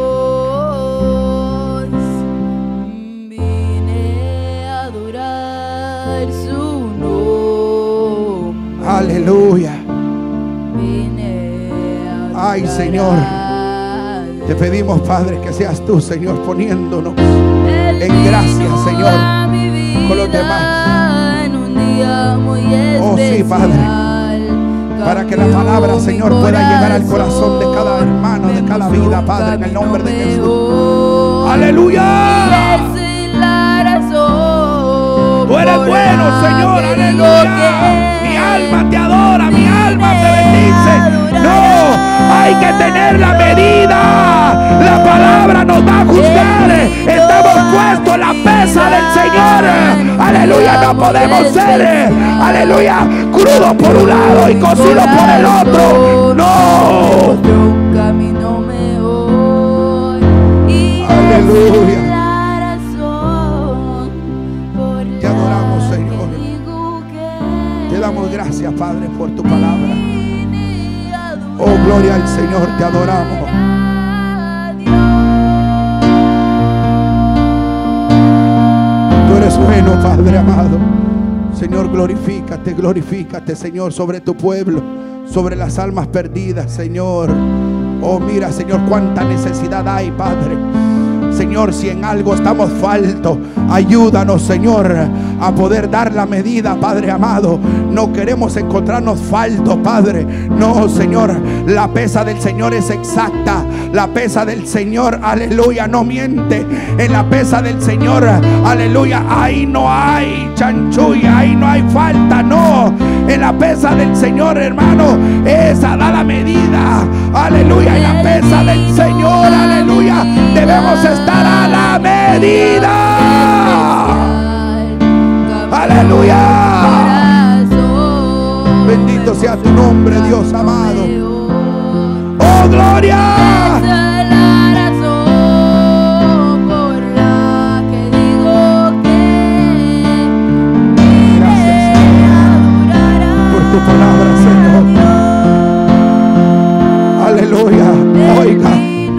Aleluya. Ay, Señor, te pedimos, Padre, que seas tú, Señor, poniéndonos en gracia, Señor, con los demás. Oh, sí, Padre, para que la palabra, Señor, pueda llegar al corazón de cada hermano, de cada vida, Padre, en el nombre de Jesús. Aleluya. Tú eres bueno, Señor, aleluya. Mi alma te adora, mi alma te bendice. No, hay que tener la medida. La palabra nos va a juzgar. Estamos puestos en la pesa del Señor. Aleluya, no podemos ser, aleluya, crudos por un lado y cocidos por el otro. No. Aleluya. Te adoramos, Señor. Te damos gracias, Padre, por tu palabra. Oh, gloria al Señor, te adoramos. Tú eres bueno, Padre amado. Señor, glorifícate, glorifícate, Señor, sobre tu pueblo, sobre las almas perdidas, Señor. Oh, mira, Señor, cuánta necesidad hay, Padre. Señor, si en algo estamos faltos, ayúdanos, Señor, a poder dar la medida, Padre amado. No queremos encontrarnos faltos, Padre. No, Señor, la pesa del Señor es exacta. La pesa del Señor, aleluya, no miente. En la pesa del Señor, aleluya, ahí no hay chanchulla, ahí no hay falta, no. En la pesa del Señor, hermano, esa da la medida, aleluya. En la pesa del Señor, aleluya, debemos estar a la medida, aleluya. Bendito sea tu nombre, Dios amado. Oh, gloria. Tu palabra, Señor. Aleluya. Oiga,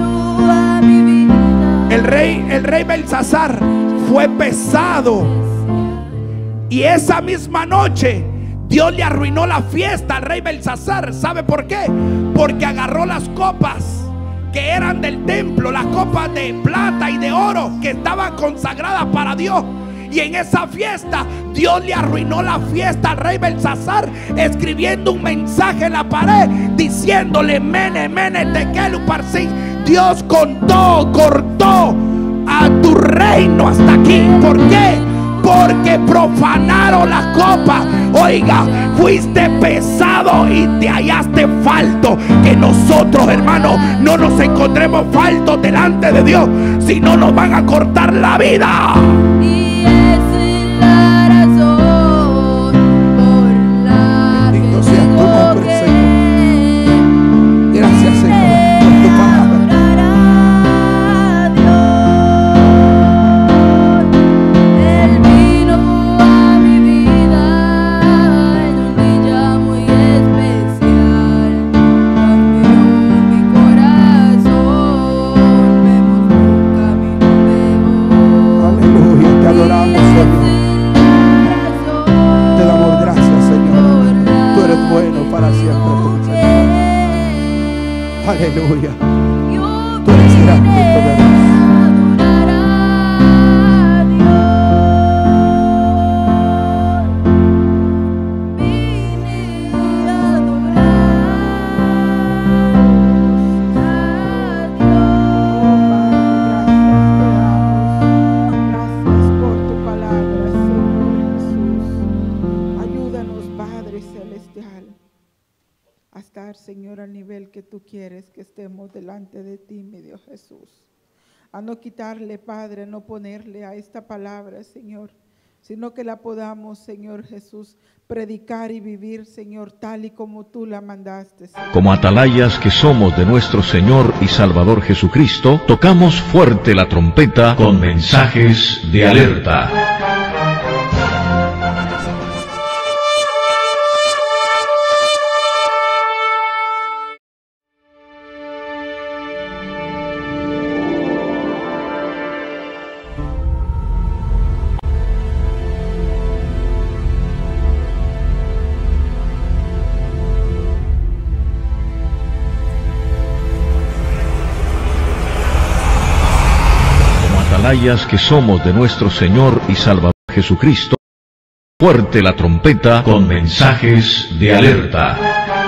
el rey Belsasar fue pesado, y esa misma noche Dios le arruinó la fiesta al rey Belsasar. ¿Sabe por qué? Porque agarró las copas que eran del templo, las copas de plata y de oro que estaban consagradas para Dios. Y en esa fiesta Dios le arruinó la fiesta al rey Belsasar, escribiendo un mensaje en la pared diciéndole: Mene, Mene, Tekel, Uparsin. Dios cortó a tu reino hasta aquí. ¿Por qué? Porque profanaron la copa. Oiga, fuiste pesado y te hallaste falto. Que nosotros, hermanos, no nos encontremos faltos delante de Dios, si no nos van a cortar la vida. Aleluya. Tú eres grande, poderoso. Señor, al nivel que tú quieres que estemos delante de ti, mi Dios Jesús. A no quitarle, Padre, no ponerle a esta palabra, Señor, sino que la podamos, Señor Jesús, predicar y vivir, Señor, tal y como tú la mandaste, Señor. Como atalayas que somos de nuestro Señor y Salvador Jesucristo, tocamos fuerte la trompeta con mensajes de alerta. Que somos de nuestro Señor y Salvador Jesucristo, fuerte la trompeta con mensajes de alerta.